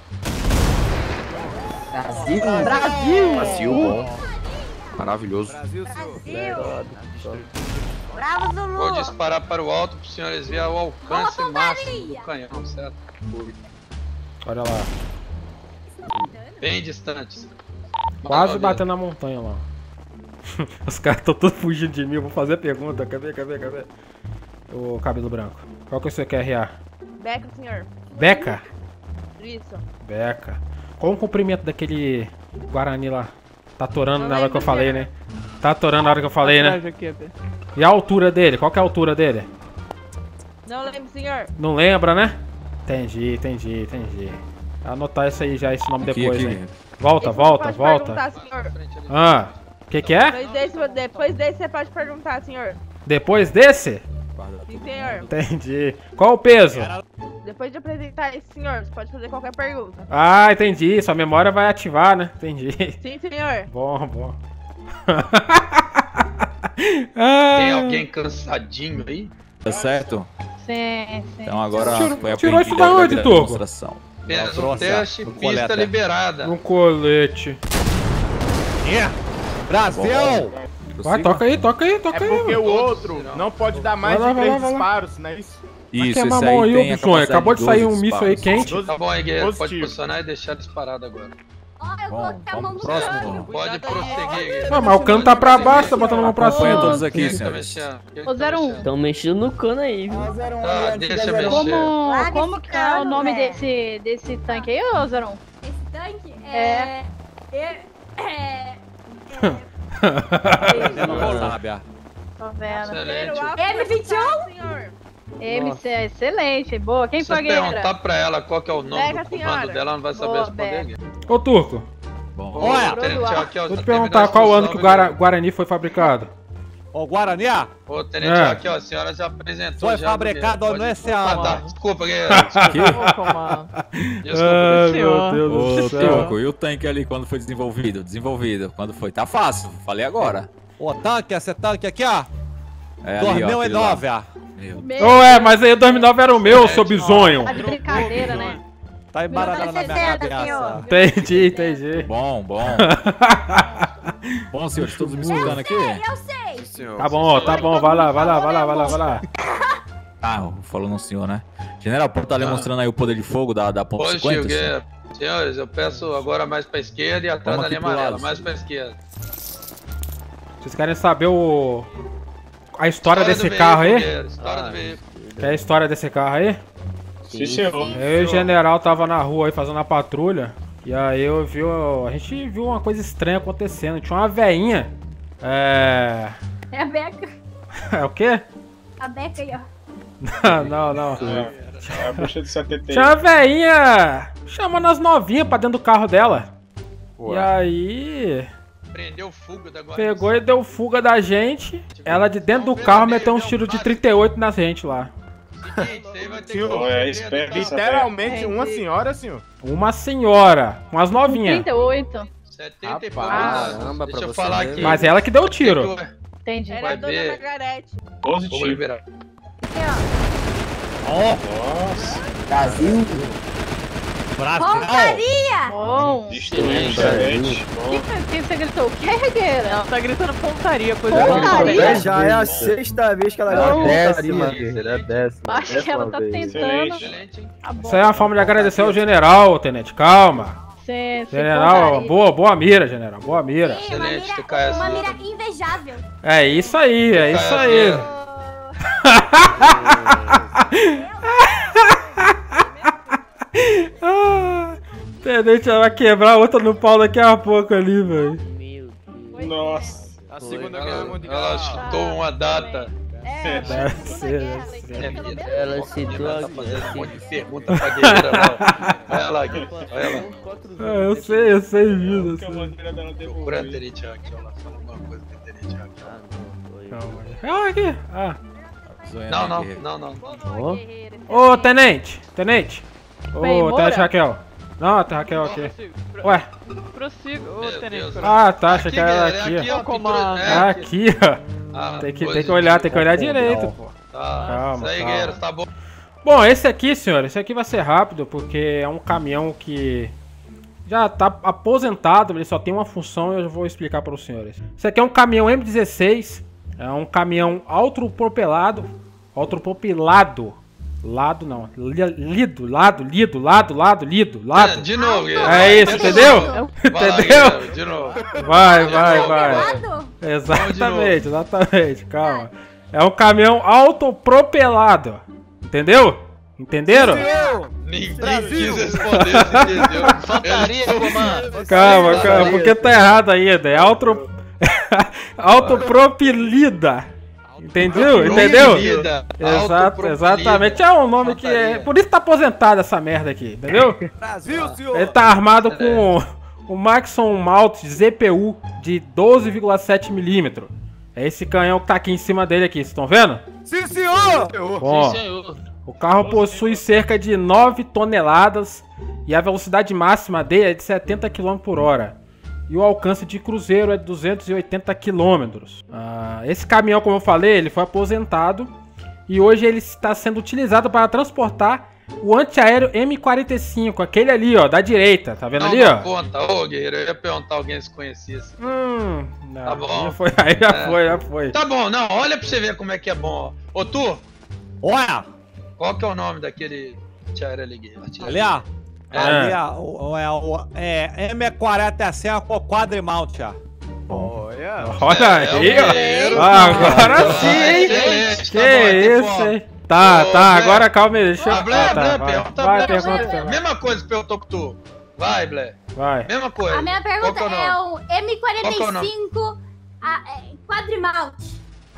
Brasil! Brasil! Brasil, bom. Maravilhoso. Brasil, senhor. Bravo, Zulu! Vou disparar para o alto para os senhores verem o alcance máximo do canhão, certo? Olha lá. Bem distante. Quase batendo na montanha lá. Os caras estão todos fugindo de mim. Eu vou fazer a pergunta. Cadê, cadê, cadê? O cabelo branco. Qual que você quer, R A? Beca, senhor. Beca? Isso. Beca. Qual o comprimento daquele Guarani lá? Tá atorando na hora que eu falei, né? Tá atorando na hora que eu falei, né? E a altura dele? Qual que é a altura dele? Não lembro, senhor. Não lembra, né? Entendi, entendi, entendi. Anotar isso aí já, esse nome Aqui, depois, aqui. hein? Volta, Esse volta, pode volta. perguntar, senhor. Ah, o que que é? Depois desse, depois desse você pode perguntar, senhor. Depois desse? Sim, senhor. Entendi. Qual o peso? Depois de apresentar esse senhor, você pode fazer qualquer pergunta. Ah, entendi. Sua memória vai ativar, né? Entendi. Sim, senhor. Bom, bom. Tem alguém cansadinho aí? Tá certo? Sim, sim. Então agora Tirou- foi tirou isso aprendida da a onde, grande Turbo? demonstração. Apenas um trouxe, teste, no pista coleta. liberada. Um colete. Brasil! Vai, toca aí, toca aí, toca É aí. porque mano. o outro não pode dar mais Vai lá, de vai três lá, vai lá. disparos, não é isso? Vai Isso, queimar esse a mão aí aí, tem ô a bichonho. capacidade Acabou de sair um doze míssil aí disparos. quente. Tá bom, aí, guerreiro, pode Positivo. posicionar e deixar disparado agora. Ó, eu coloquei a mão no próximo. cano. Pode prosseguir. Ah, mas o cano tá pra baixo, tá botando a mão pra Acompanha cima. todos aqui, Tá senhores. mexendo? Quem Ô, tá zero um. mexendo? Estão mexendo no cano aí, viu? Tá, deixa mexer. Como, Larga como esse que é o cano, nome velho. desse, desse tanque aí, ô zero um? Esse tanque é... É... É... Sábia. Tô vendo. Excelente. M vinte e um? M C, excelente, boa. Quem Se foi a você perguntar guerreira? pra ela qual que é o nome Pega a do comando senhora. dela, ela não vai saber Boa, responder. Beca. Guilherme. Ô, Turco, Bom, Ô, Olha, tenente, aqui, ó, vou te já perguntar terminou a qual ano que o instrução, Guara- viu? Guarani foi fabricado. Ô, Guarani, ah, Ô, tenente, É. aqui, ó, a senhora já apresentou. foi já, fabricado Guilherme. nesse Pode- Ah, ano. tá. Desculpa, Guilherme. Desculpa. Ô, comando. Desculpa. Ai, senhor. meu Deus do Ô, céu. Turco, e o tanque ali quando foi desenvolvido? Desenvolvido, quando foi? Tá fácil, falei agora. Ô, tanque, esse tanque aqui, ó. É ali, ó, dois mil e aquele lá. nove, ó. Meu Deus. Meu, Ô, é, mas aí o dois mil e nove era o meu, seu bisonho. tá de brincadeira, né? Tá embaralhando na minha sessenta, cabeça. senhor. Entendi, entendi. Bom, bom. Bom, senhores, todos me escutando aqui? Eu sei. Senhor. Tá bom, tá bom, vai lá, vai lá, vai lá, vai lá, vai lá. Ah, falou no senhor, né? General, pode estar demonstrando aí o poder de fogo da, da ponto Positivo, cinquenta? senhor? Guilherme. Senhores, eu peço agora mais pra esquerda e atrás Vamos da linha aqui pro amarela. lado. Mais pra esquerda. Vocês querem saber o... a história desse do carro veículo, aí? Guilherme, História do veículo. Quer a história desse carro aí? Sim, senhor. Eu e o general tava na rua aí fazendo a patrulha. E aí eu vi, a gente viu uma coisa estranha acontecendo. Tinha uma veinha. É... É a Beca. É o quê? A Beca aí, ó. Não, não. É a bruxa de setenta e Tinha uma veinha chamando as novinhas pra dentro do carro dela. E aí... Prendeu fuga da guarda. Pegou e deu fuga da gente. Ela de dentro do carro meteu um tiro de trinta e oito na gente lá. Seguinte, você vai ter que Senhor, é esperto. Literalmente uma senhora, senhor. Uma senhora, com as novinhas. trinta e oito. setenta e Rapaz, poucos. caramba, Deixa pra eu você falar ver, aqui. né? Mas ela que deu o tiro. Entendi. Vai ver. Margarete. Vamos Positivo. liberar. Nossa. Brasil. Pontaria! Bom. Excelente. O que, que, que você gritou? O que, guerreira? Ela tá gritando pontaria, coisa Pontaria? boa. Já é a sexta vez que ela Não. grava É a pontaria. décima, guerreiro, é a décima. Acho que ela tá Décima vez. tentando. Excelente. Tá bom. Isso aí é uma forma de agradecer ao general, tenente. Calma. Sim, sim, General, pontaria. boa, boa mira, general. Boa mira. Sim, uma Excelente, tu mira, cai uma assim. mira invejável. É isso aí, é isso aí. Ah, tenente vai quebrar outra no pau daqui a pouco ali, velho. Meu Deus. Nossa. A Segunda Guerra Mundial. Ela chutou uma data. É, Deve ser, guerra, deve ser. guerra, É, pelo menos. Ela Ela citou tá a fazendo um monte de pergunta pra guerreira lá. Olha lá, Guilherme. Olha lá. Ah, eu sei, eu sei disso. eu Que a sei. bandeira dela Procura a devolveu. Tenente aqui, ó. Lá fala alguma coisa com a Tenente aqui, ó. Calma aí. Ah, aqui. Ah. Não, não, não, não. Boa, guerreira. Ô, tenente, tenente. Bem, Ô, Moura? tenente Raquel. Não, tem Raquel aqui. Ué. Prossiga, ô Meu tenente. Deus. Ah, tá, achei Aqui, que era guerreira, aqui. aqui, ó. Comando. pintura- É é, aqui, ó. Ah, Tem que, tem positivo. que olhar, tem que olhar direito, pô. Tá. Calma, Isso aí, calma. guerreiro, tá bom. Bom, esse aqui, senhor, esse aqui vai ser rápido, porque é um caminhão que já tá aposentado, ele só tem uma função e eu vou explicar para os senhores. Esse aqui é um caminhão M dezesseis, é um caminhão autopropelado, autopropelado, lado não, li- lido, lado, lido, lado, lado, lido, lado. De novo, guerreiro. É isso, entendeu? Vai lá, Entendeu? guerreiro, de novo. Vai, vai, vai. Lado? Exatamente, exatamente, calma. É um caminhão autopropelado, entendeu? Entenderam? Ninguém quis responder, você entendeu? Fantaria, comando. Calma, calma, porque tá errado ainda. É auto... autopropelida. Entendeu? Entendeu? Autopropelida. Exato, Autopropelida. exatamente. É um nome que é. Por isso tá aposentado essa merda aqui, entendeu? Brasil, senhor! Ele tá armado com o Maxon Malt Z P U de doze vírgula sete milímetros. É esse canhão que tá aqui em cima dele aqui, vocês estão vendo? Sim, senhor! Bom, Sim, senhor. o carro possui cerca de nove toneladas e a velocidade máxima dele é de setenta quilômetros por hora. E o alcance de cruzeiro é de duzentos e oitenta quilômetros. Ah, esse caminhão, como eu falei, ele foi aposentado e hoje ele está sendo utilizado para transportar o antiaéreo M quarenta e cinco, aquele ali, ó, da direita, tá vendo Não, ali, não ó? conta. Ô, guerreiro, eu ia perguntar alguém se conhecesse. Hum, não, Tá bom. já foi, aí já É. foi, já foi. Tá bom, não, olha pra você ver como é que é bom. Ó. Ô, tu, Olha! qual que é o nome daquele antiaéreo ali, guerreiro? Ali, ó. Ali é, o, é, o, é M quarenta e cinco com quadrimount, ó. Olha, olha aí, ó. Agora sim, hein? Que isso, hein? Tá, tá, agora calma aí, deixa eu... Ah, Blé, tá, Blé, vai. pergunta, Vai, Blé, pergunta, Blé. vai. Mesma coisa que perguntou com tu. Vai, Blé. Vai. Mesma coisa. A minha pergunta Qual que é é o o M quarenta Qual que é o e nome? cinco a- é, quadrimalte.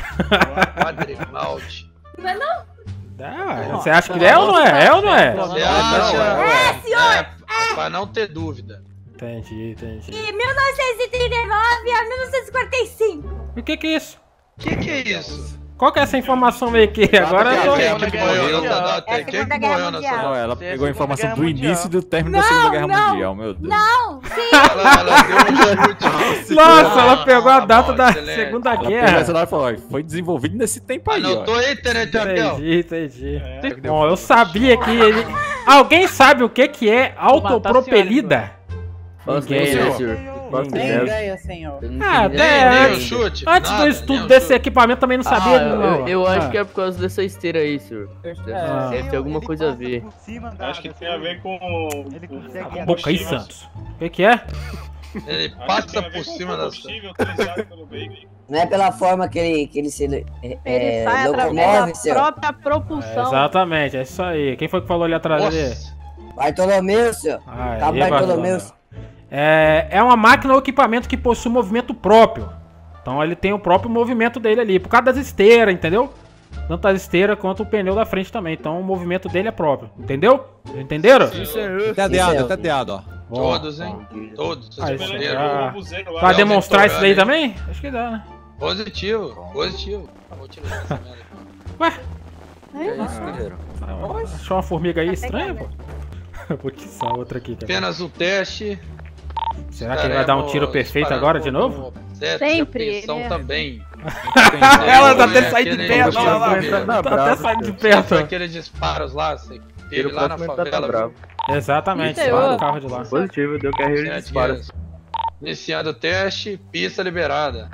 Quadrimalte. Não é não? Ah, você acha que é ou não é? É ou não é? Você acha? É, senhor! É, pra não ter dúvida. Entendi, entendi. De mil novecentos e trinta e nove a mil novecentos e quarenta e cinco. O que que é isso? O que que é isso? Qual que é essa informação aí que agora eu tô... Quem que morreu nessa É data? a Quem que Segunda Guerra morreu nessa Mundial. Não, data? ela Tem a pegou a Segunda informação Guerra do Mundial. início e do término da Não, Segunda Guerra não. Mundial, meu Deus. Não, sim. Ela, ela deu um chute. Nossa, ela pegou a data bom, da excelente. Segunda Ela pegou Guerra. essa lá e falou, ó, foi desenvolvido nesse tempo aí, ó. Anotou aí, Tenente Abel? Entendi, entendi. Bom, eu sabia que ele... Alguém sabe o que que é autopropelida? Ninguém, né, senhor? Ninguém. ideia, senhor. Ah, Nem, até nem o antes, chute. antes nada, do nem estudo o desse chute. equipamento também não sabia. Ah, não. eu, eu acho Ah. que é por causa dessa esteira aí, senhor. Deve, Ah. deve ter alguma coisa a ver. Acho que tem a ver com. com Boca aí, Santos. O que que é? Ele Acho que passa tem a ver por com cima o das... combustível utilizado pelo veículo. Não é pela forma que ele, que ele se é, Ele é, sai através locomove, da senhor. própria É, propulsão. exatamente, é isso aí. Quem foi que falou ali atrás dele? Nossa. Bartolomeu, senhor. Ah, Cabo aí, Bartolomeu. É, é uma máquina ou equipamento que possui movimento próprio. Então ele tem o próprio movimento dele ali, por causa das esteiras, entendeu? Tanto as esteiras quanto o pneu da frente também. Então o movimento dele é próprio, entendeu? Entenderam? Entendiado, entendiado, ó. Bom. Todos, hein? Todos. Ah, Vocês isso entenderam? já- Buzeiro lá. Pra Não, demonstrar isso daí Vitor, também? Acho que dá, né? Positivo, positivo. Vou tirar essa merda aqui. Ué? É isso, guerreiro. Achou uma formiga aí estranha, pô? Vou tiçar outra aqui, cara. Apenas o teste. Será que ele vai dar um tiro perfeito agora de novo? Sempre, Atenção né? também. Ela tá até É, saindo de aquele- perto, olha lá. aquele- Tá até saindo de Foi perto. aqueles disparos lá, você teve lá na favela. Exatamente, Isso, lá eu- no carro de lá. Positivo, deu carreira de Sete disparo. guias. Iniciando o teste, pista liberada.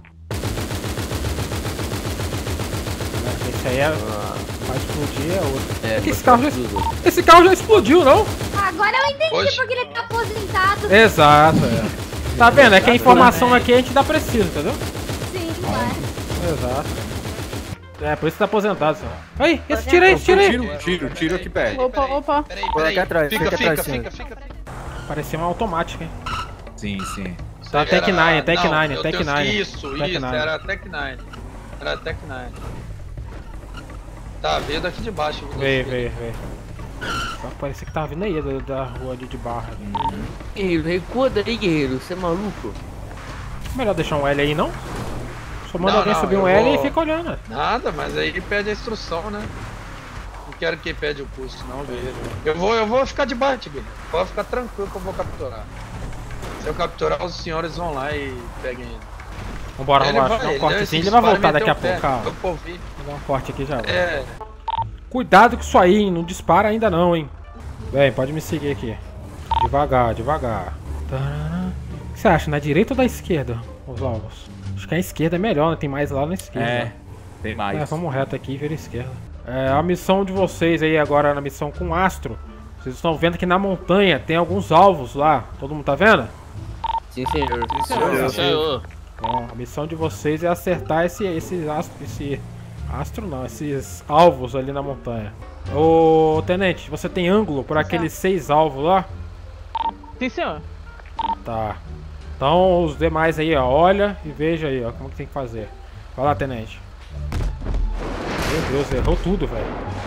Esse aí é... vai explodir, é outro. É, É que esse pode carro, já... ser dos outros. esse carro já explodiu, não? Agora eu entendi Oxe. porque ele tá aposentado. Exato, é. Tá vendo? É que a informação aqui a gente dá preciso, entendeu? Sim, claro. Exato. É, por isso que tá aposentado, senhor. Aí, esse tiro aí, esse tiro aí. Tiro, tiro, tiro aqui perto. Opa, opa. Peraí, Põe peraí. aqui atrás, Fica, fica fica, atrás, fica, fica. Parecia uma automática, hein? Sim, sim. Tá Era- Tech nine, Tech não, nine, eu Tech tenho- nine. Isso, Tech isso, nine. era Tech nine. Era Tech nine. Tá, veio daqui de baixo. viu? Veio, veio, veio. Só que parecia que tava vindo aí da, da rua ali de barra. ali. Guerreiro, recua daí, guerreiro. Você é maluco? Melhor deixar um L aí, não? Só manda Não, alguém não, subir um eu L vou- e fica olhando. Nada, mas aí pede a instrução, né? Não quero que pede o custo, não, veja. Eu vou, eu vou ficar de baixo, Guilherme. Pode ficar tranquilo que eu vou capturar. Se eu capturar, os senhores vão lá e peguem ele. Vambora, Ele vambora. vai- Dá um ele- cortezinho, esse ele vai disparo voltar daqui a meteu o pouco, pé. calma. Eu vou ouvir. Vou dar um corte aqui já. vai. É, Cuidado com isso aí, hein? Não dispara ainda não, hein? Bem, pode me seguir aqui. Devagar, devagar. Tarará. O que você acha, na direita ou da esquerda, os alvos? Acho que a esquerda é melhor, né? Tem mais lá na esquerda. É, tem mais. É, vamos reto aqui e ver a esquerda. É, a missão de vocês aí agora na missão com Astro. Vocês estão vendo que na montanha tem alguns alvos lá. Todo mundo tá vendo? Sim, senhor. senhor. Sim, senhor. Bom, a missão de vocês é acertar esse, esse astro, esse astro não, esses alvos ali na montanha. Ô, tenente, você tem ângulo por aqueles seis alvos lá? Sim, senhor. Tá. Então os demais aí, ó, olha e veja aí, ó, como que tem que fazer. Vai lá, tenente. Meu Deus, errou tudo, velho.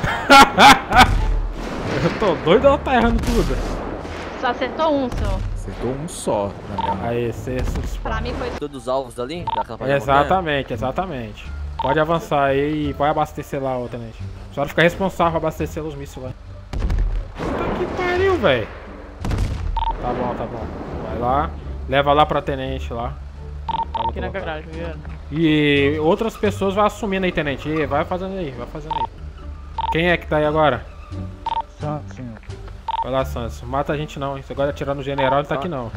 Eu tô doido, ela tá errando tudo. Só acertou um, senhor. Acertou um só. Na minha... Aí, cestos. Pra mim foi... Todos os alvos dali? Daquela parte da montanha? Exatamente, exatamente. Pode avançar aí e vai abastecer lá, ô tenente. A senhora fica responsável por abastecer os mísseis lá. Puta que pariu, velho. Tá bom, tá bom. Vai lá. Leva lá pra tenente lá. Fala Aqui na pra- garagem, viu? E outras pessoas vão assumindo aí, tenente. E vai fazendo aí, vai fazendo aí. Quem é que tá aí agora? Santos, senhor. Vai lá, Santos. Mata a gente não, hein? Você gosta de atirar no general, ele tá aqui não.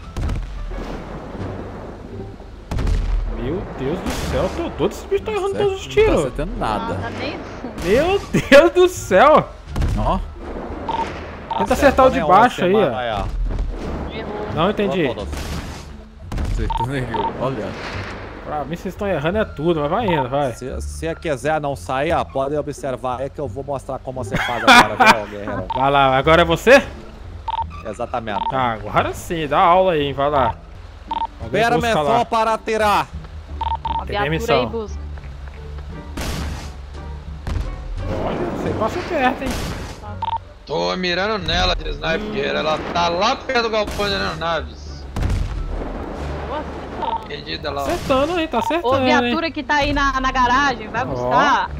Meu Deus do céu, eu tô doido. Esse bicho tá errando todos os Não tá tiros. acertando nada. Tá nem... Meu Deus do céu. Ó. Tenta acertar o de Acertou baixo aí, nenhum, ó. vai, ó. Não entendi. Acertou nenhum, olha. Pra mim vocês estão errando é tudo, mas vai indo, vai. Se, se quiser não sair, ó, pode observar aí que eu vou mostrar como você faz agora, viu, guerreiro? Vai lá, agora é você? Exatamente. Ah, agora sim, dá aula aí, hein, vai lá. Alguém busca Permissão lá. para atirar. Tem Viatura aí permissão. busca. Olha, você passa perto, hein. Tô mirando nela de sniper, guerreiro. Ela tá lá perto do galpão de aeronaves. Perdida lá. ó. Acertando, hein, tá Ô, acertando, viatura hein. que tá aí na, na garagem, vai buscar.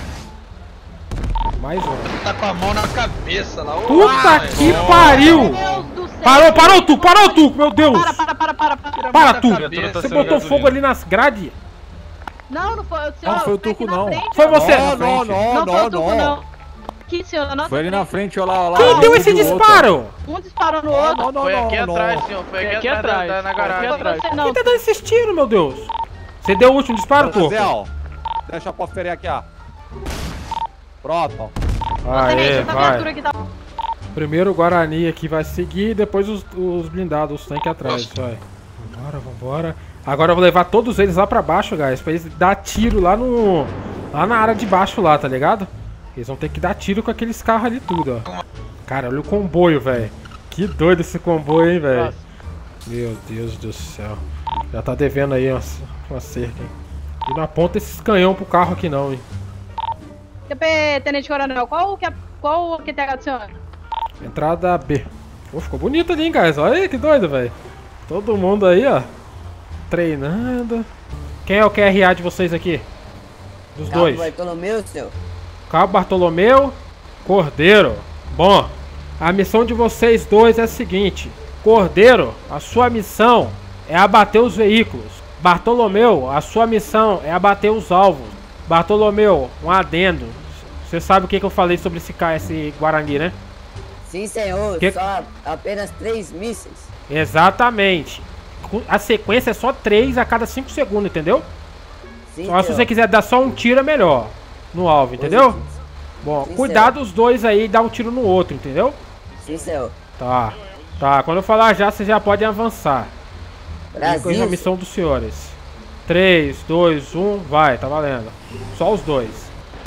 Mais um. Tá com a mão na cabeça lá. Ô, Puta ai, que ó. pariu! Meu Deus do céu. Parou, parou tu, parou tu, meu Deus! Para, para, para, para, para. Para tu! cabeça. Você botou fogo ali nas grades? Não, não foi o senhor. Não foi o aqui Tuco, na não. frente, Foi ó. você! Não, não, não, Não foi o não, Tuco, não. não. Aqui, senhor, na nossa Foi ali na frente, olha lá, olha lá. Quem um deu esse e o outro. disparo? Um disparou no outro. Não, não, Foi não, aqui não. atrás, senhor. Foi aqui, Aqui atrás, atrás, da- na aqui garagem. Foi você não. Quem tá dando esses tiros, meu Deus? Você deu o último disparo, Turco? Zé, ó. Deixa eu conferir aqui, ó. Pronto, ó. Aê, Essa viatura vai. aqui tá... Primeiro o Guarani aqui vai seguir, depois os, os blindados, os tanques atrás, vai. Vambora, vambora. Agora eu vou levar todos eles lá pra baixo, guys, pra eles dar tiro lá no... Lá na área de baixo lá, tá ligado? Eles vão ter que dar tiro com aqueles carros ali tudo, ó. Cara, olha o comboio, velho. Que doido esse comboio, hein, velho. Meu Deus do céu. Já tá devendo aí uma, uma cerca, hein. E não aponta esses canhão pro carro aqui não, hein. Q P, Tenente Coronel, qual que é... Qual o Q T H do senhor? Entrada B. Pô, ficou bonito ali, hein, guys. Olha aí, que doido, velho. Todo mundo aí, ó. Treinando. Quem é o Q R A de vocês aqui? Dos Cabo dois. Bartolomeu, seu. Cabo Bartolomeu, Cordeiro. Bom, a missão de vocês dois é a seguinte. Cordeiro, a sua missão é abater os veículos. Bartolomeu, a sua missão é abater os alvos. Bartolomeu, um adendo. Você sabe o que, que eu falei sobre esse, ca- esse Guarani, né? Sim, senhor. Que- Só apenas três mísseis. Exatamente. A sequência é só três a cada cinco segundos, entendeu? Sim, Só se senhor. você quiser dar só um tiro é melhor no alvo, entendeu? Bom, Sim, cuidado os dois aí e dá um tiro no outro, entendeu? Sim, senhor. Tá. Tá, quando eu falar já, vocês já podem avançar. Brasil. Com a missão dos senhores. três, dois, um, vai, tá valendo. Só os dois.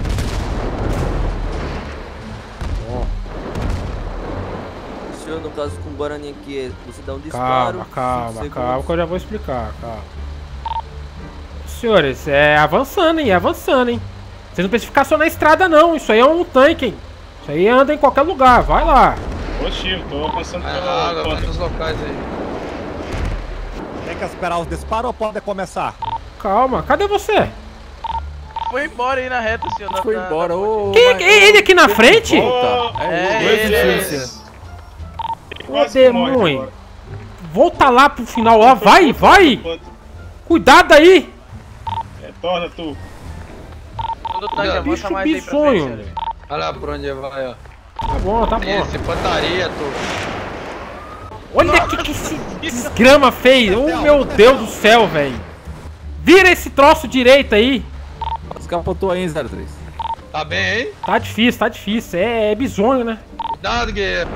Bom, Senhor, no caso com o Guarani aqui, você dá um disparo. calma, calma, cinco calma, segundos. que eu já vou explicar, calma. Senhores, é avançando, hein, avançando, hein. Vocês não precisam ficar só na estrada, não. Isso aí é um tanque, hein. Isso aí anda em qualquer lugar, vai lá. Oxi, eu tô passando Vai pela lá, vai ponta. nos locais aí. Tem que esperar os disparos ou pode começar? Calma, cadê você? Foi embora aí na reta, senhor. da- Foi da- embora, da- ô. Quem é que- é ele aqui na frente? Volta. É, dois ele, difíceis. Ô, Quase que morre demônio. agora. Volta lá pro final, ó. Vai, vai. Cuidado aí. Retorna, tu. Todo tanque avança Bicho mais aí pra bizonho. frente. Olha lá pra onde vai, ó. Tá bom, tá bom. Esse pantaria, tu. Olha o que, que esse desgrama fez. Oh, meu Deus do céu, velho. Vira esse troço direito aí. Escapotou aí, hein, zero três. Tá bem, hein? Tá difícil, tá difícil. É, é bizonho, né? Cuidado, guerreiro.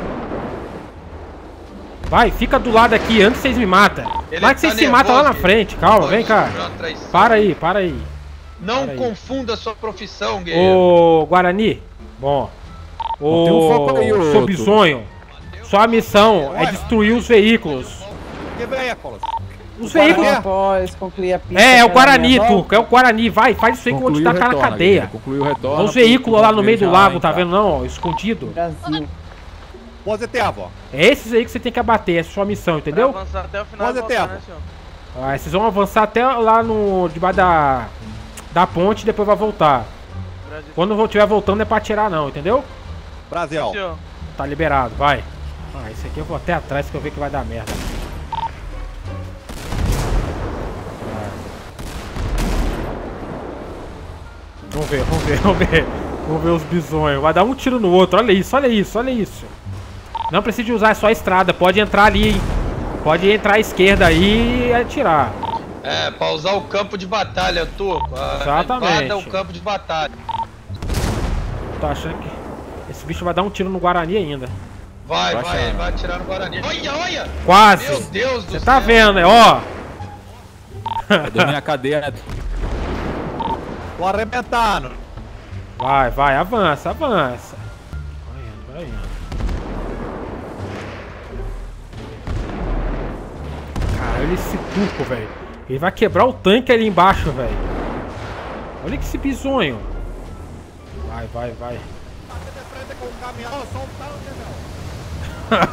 Vai, fica do lado aqui antes que vocês me matam. Ele Vai que tá vocês se matam lá na nervoso, frente. Calma, vem cá. João traição. Para aí, para aí. Não Para aí. confunda sua profissão, guerreiro. Ô, Guarani. Bom. Ô, Tem um foco aí, ô, seu outro. bizonho. Sua missão é destruir os veículos. Que veículos? Os veículos. Após concluir a pista. É, é o para Guarani, minha volta. Turco. É o Guarani. Vai, faz isso aí que eu vou te Concluiu, tacar na retorna, cadeia. guerreiro. Concluiu, retorna. Olha os veículos lá no meio do Já lago, tá entra. vendo não? Ó, escondido. Brasil. Positivo. É esses aí que você tem que abater, essa é a sua missão, entendeu? Pra avançar até o final Pode do ter, voltar, pô. né, senhor? Ah, vocês vão avançar até lá no. debaixo da. da ponte e depois vai voltar. Brasil. Quando eu estiver voltando é pra atirar não, entendeu? Brasil. Senhor. Tá liberado, vai. Ah, esse aqui eu vou até atrás que eu ver que vai dar merda. Vai. Vamos ver, vamos ver, vamos ver. Vamos ver os bisonhos. Vai dar um tiro no outro. Olha isso, olha isso, olha isso. Não precisa de usar só a estrada. Pode entrar ali, hein? Pode entrar à esquerda aí e atirar. É, pra usar o campo de batalha, turco. Ah, Exatamente. invada o campo de batalha. Tô achando que esse bicho vai dar um tiro no Guarani ainda. Vai, Tô vai, achando. vai atirar no Guarani. Olha, olha! Quase. Meu Deus do Você céu. tá vendo, né? Ó. Vai dormir na cadeia, né? Tô arrebentando. Vai, vai, avança, avança. Vai indo, vai indo. Caralho, esse turco, velho. Ele vai quebrar o tanque ali embaixo, velho. Olha que esse bizonho. Vai, vai, vai. Com o caminhão, só um tanque,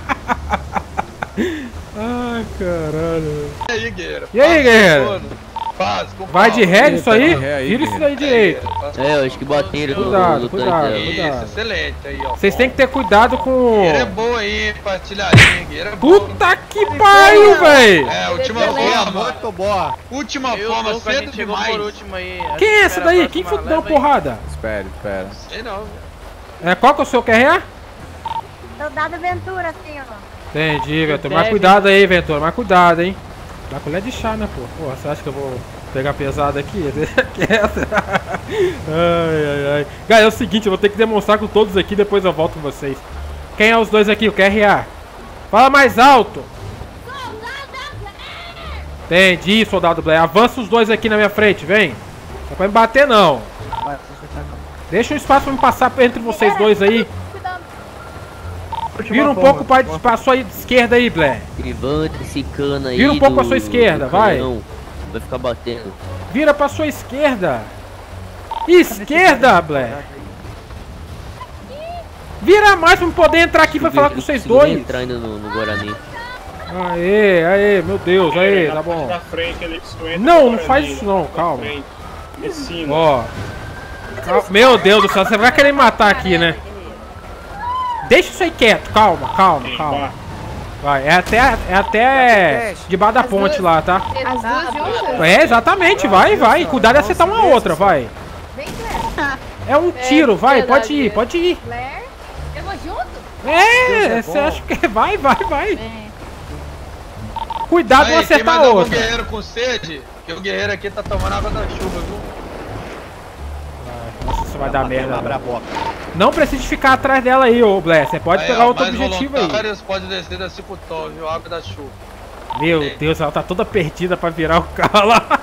meu. Ai, caralho. E aí, guerreiro? E aí, guerreiro? Faz, com Vai de calma. ré nisso aí? de ré aí, Vira isso guerreiro. daí direito. É, eu acho que bateram no, Cuidado, no cuidado. tanque dela. Isso, Cuidado. excelente aí, ó. Vocês têm que ter cuidado com... Guerreiro é bom aí pra artilharia, guerreiro é bom. Puta que pariu, velho! É, última Excelente. forma. Muito boa. Última Eu forma, tô com a cedo gente chegou demais. por último aí. Quem é essa daí? Quem foi que deu uma porrada? Espera, espera. Sei não, velho. É, qual que é o seu Q R A? Soldado Ventura, assim, ó. Entendi, Ventura. Deve. Mas cuidado aí, Ventura. Mas cuidado, hein? Dá colher de chá, né, pô? Porra, você acha que eu vou pegar pesado aqui? Deixa quieto. Ai, ai, ai. Galera, é o seguinte, eu vou ter que demonstrar com todos aqui, depois eu volto com vocês. Quem é os dois aqui? O Q R A? Fala mais alto. Entendi, soldado Blair. Avança os dois aqui na minha frente, vem. Não é pra me bater, não. Deixa um espaço pra me passar entre vocês dois aí. Vira um pouco pra espaço aí de esquerda aí, Blair. Levanta esse cano aí. Vira um pouco do- pra sua esquerda, do vai. canhão. Vai ficar batendo. Vira pra sua esquerda. Esquerda, Blair. Vira mais pra eu poder entrar aqui pra falar com vocês Consigo nem dois. entrar ainda no, no Guarani. Aê, aê, meu Deus, aê, tá bom. Da frente, ele entra Não, no não faz Guarani, isso não, na calma. frente. Em cima. Ó. Cal- Meu Deus do céu, você vai querer me matar aqui, né? Deixa isso aí quieto, calma, calma, calma. Vai, é até, é até debaixo da ponte lá, tá? As duas juntas? É, exatamente, vai, vai. Cuidado de acertar uma outra, vai. Vem, Claire. É um tiro, vai, pode ir, pode ir. Claire, eu vou junto? É, você acha que vai, vai, vai. Cuidado de Aí, tem acertar mais a algum outra. guerreiro com sede? Que o guerreiro aqui tá tomando água da chuva, viu? Nossa, isso vai dar merda. Abre a né? boca. Não precisa de ficar atrás dela aí, ô Bless. Você pode Aí, pegar ó, outro mais objetivo aí. voluntários pode descer da Ciputol, viu? Água da chuva. Meu Deus, ela tá toda perdida pra virar o carro lá.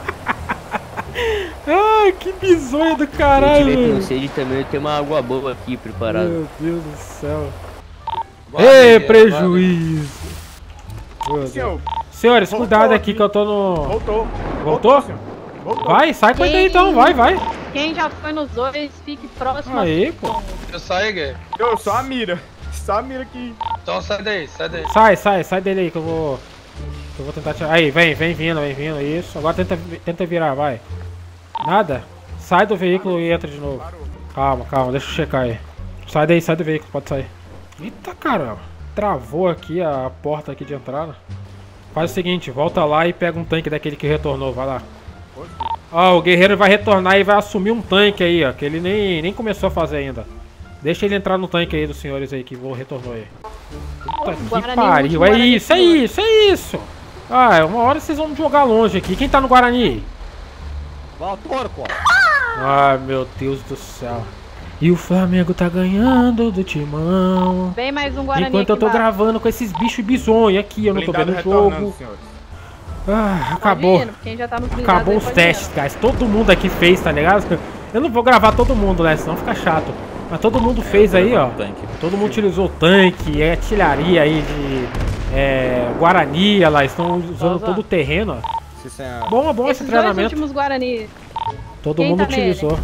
Ai, que bizonha do Se eu caralho. tiver com velho. sede também, eu tenho uma água boa aqui preparada. Meu Deus do céu. Guarda, Ei, guerreiro, prejuízo. Meu Deus. Senhor, Senhores, Voltou cuidado aqui aqui. que eu tô no... voltou. Voltou? senhor. Voltou. Vai, sai com ele aí então, vai, vai. Quem já foi nos dois, fique próximo. Aí, pô. guarda. Eu saio, guerreiro. Eu, só a mira. Só a mira aqui. Então sai daí, sai daí. Sai, sai, sai dele aí que eu vou... Que eu vou tentar tirar... Aí, vem, vem vindo, vem vindo, isso. Agora tenta, tenta virar, vai. Nada? Sai do veículo e entra de novo. Calma, calma, deixa eu checar aí. Sai daí, sai do veículo, pode sair. Eita, caramba. Travou aqui a porta aqui de entrada. Faz o seguinte, volta lá e pega um tanque daquele que retornou, vai lá. Ó, o guerreiro vai retornar e vai assumir um tanque aí, ó. Que ele nem, nem começou a fazer ainda. Deixa ele entrar no tanque aí dos senhores aí que vou retornou aí. Puta que Guarani, pariu, último é Guarani isso, é senhor. isso, é isso. Ah, uma hora vocês vão jogar longe aqui. Quem tá no Guarani? Vai o porco. Ai, meu Deus do céu. E o Flamengo tá ganhando do Timão. Vem mais um Guarani Enquanto eu tô aqui embaixo. gravando com esses bichos bizonhos aqui, eu não tô Blindado vendo o retornando, jogo. senhores. Ah, Pode acabou. ir, quem já tá nos blindados Acabou aí os pode testes, ir. guys. Todo mundo aqui fez, tá ligado? Eu não vou gravar todo mundo, né? Senão fica chato. Mas todo mundo fez aí, ó. Todo mundo utilizou tanque, é, artilharia aí de é, Guarani, olha lá. Estão usando Nossa. todo o terreno, ó. Sim, senhor. Bom, bom esse Esses dois treinamento. últimos Guarani. Todo Quem mundo tá nele? utilizou.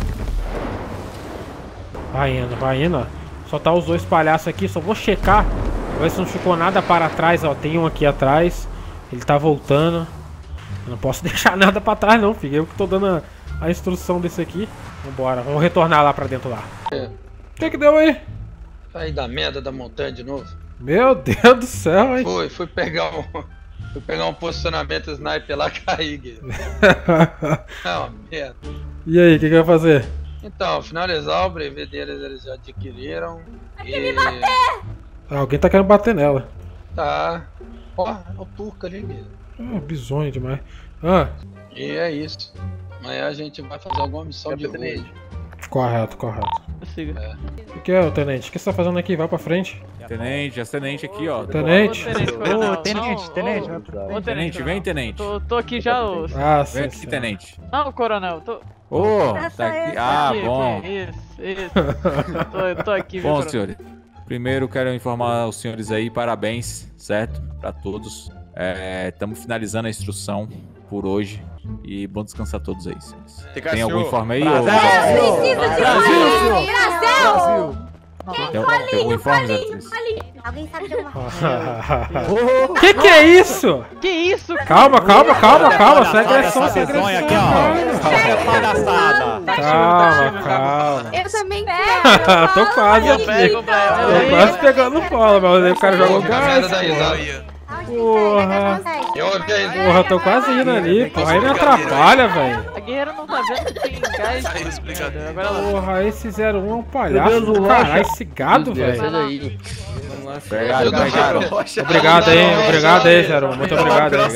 Vai indo, vai indo, ó. Só tá os dois palhaços aqui, só vou checar. Ver se não ficou nada para trás, ó. Tem um aqui atrás. Ele tá voltando. Eu não posso deixar nada pra trás não, filho. Eu que tô dando a, a instrução desse aqui. Vambora, vamos retornar lá pra dentro lá. É. O que que deu aí? Aí da merda da montanha de novo. Meu Deus do céu, hein? Fui, fui pegar um. Fui pegar um posicionamento sniper lá e caí, guerreiro. É uma merda. E aí, o que que vai fazer? Então, finalizar o brevet deles, eles já adquiriram. Quer E... me bater? Ah, alguém tá querendo bater nela. Tá. Ó, é o turco ali, guerreiro. Ah, bizonho demais. Ah, E é isso. Amanhã a gente vai fazer alguma missão de hoje. Correto, correto. Siga. O que é, ô, tenente? O que você tá fazendo aqui? Vai pra frente. Tenente, esse tenente aqui, ó. Tenente? Ô, tenente, foi Ô, não, tenente, não, tenente, ô, vai pra- ô, Tenente, vem, tenente. Tô, tô aqui já, ô. Ah, Vem sim, aqui, sim. tenente. Não, coronel, tô. Ô, tá aqui. Ah, aqui, bom. aqui, Isso, isso. tô, tô aqui, viu, Bom, coronel? senhores. Primeiro, quero informar os senhores aí, parabéns, certo? Pra todos. Estamos finalizando a instrução por hoje. E bom descansar todos aí, senhores. Tem algum informe aí? ou- Precisa de Brasil! Brasil! Tem, tem algum informe, Zé Três? Alguém sabe de alguma coisa? Que que é isso? Que isso? Calma, calma, calma, calma. Sem agressão, Essa sem vergonha agressão. aqui, ó. Palhaçada. Calma, calma. Eu também quero. Tô quase aqui. Pega pra ela. Tô quase pegando no colo, mas aí o cara jogou gás. da pô. risada. Porra. Eu odeio. Porra, tô quase indo ali, pô. Aí não atrapalha, velho. A guerreira não tá vendo que tem gás. Agora ela. Porra, esse zero um é um palhaço do caralho. Esse gado, Sai velho. daí. Obrigado, obrigado. Obrigado aí, obrigado aí, zero um. Muito obrigado aí.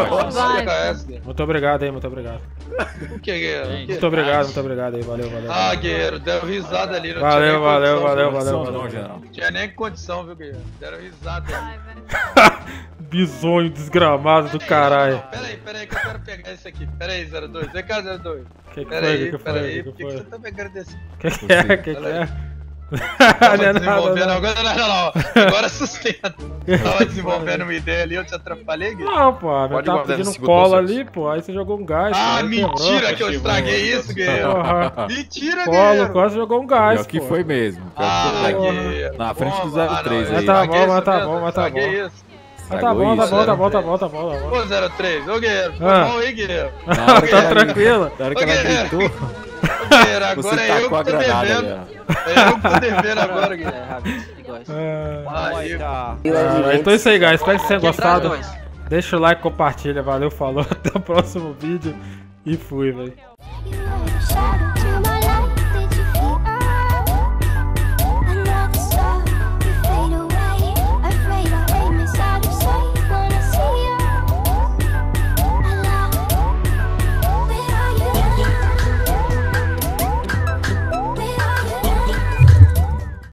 Vai. Muito obrigado aí, muito obrigado. O que, guerreiro? O que? Muito obrigado, muito obrigado aí. Valeu, valeu. Ah, guerreiro, deram risada ali. Não Valeu, tinha nem valeu, condição, valeu, viu? valeu, Não, valeu. general. Não tinha nem condição, viu, guerreiro? Deram risada ali. Bisonho desgramado do caralho. Pera aí, pera aí que eu quero pegar isso aqui. Pera aí, zero dois. Vem cá, zero dois. Que que Pera foi, aí, que que pera foi, aí. que Por que que que foi? você tá me agradecendo? Que que é, que que é? Tava Não é nada, desenvolvendo, não. agora não, não, não. Agora sustenta. Tava desenvolvendo uma ideia ali, eu te atrapalhei, guerreiro? Não, pô, eu Pode tava guardar pedindo esse segundo cola processo. ali, pô, aí você jogou um gás. Ah, pô, aí mentira quebrou. que eu estraguei isso, guerreiro. Porra. Mentira, Polo guerreiro. quase jogou um gás, Pior que pô. foi mesmo. Pior que Ah, foi mesmo. guerreiro. Na frente do Pô, zero ah, três não, aí. Mas tá estraguei bom, mas isso tá mesmo, bom, mas tá estraguei bom. isso. Mas tá bom, tá isso, bom, tá zero bom, tá três. bom, tá bom, tá bom. Ô, zero três, ô, guerreiro. Foi Ah. bom, hein, guerreiro? Não, tá tranquilo. Na hora que ela Guerreiro. gritou, Ô, guerreiro, agora você é eu tacou a que tô granada, devendo. Guerra. É eu que tô devendo agora, guerreiro. Ah, Aí, Tá. ah, então é isso aí, guys. Espero que vocês tenham gostado. Deixa o like, compartilha. Valeu, falou. Até o próximo vídeo. E fui, velho. Shadow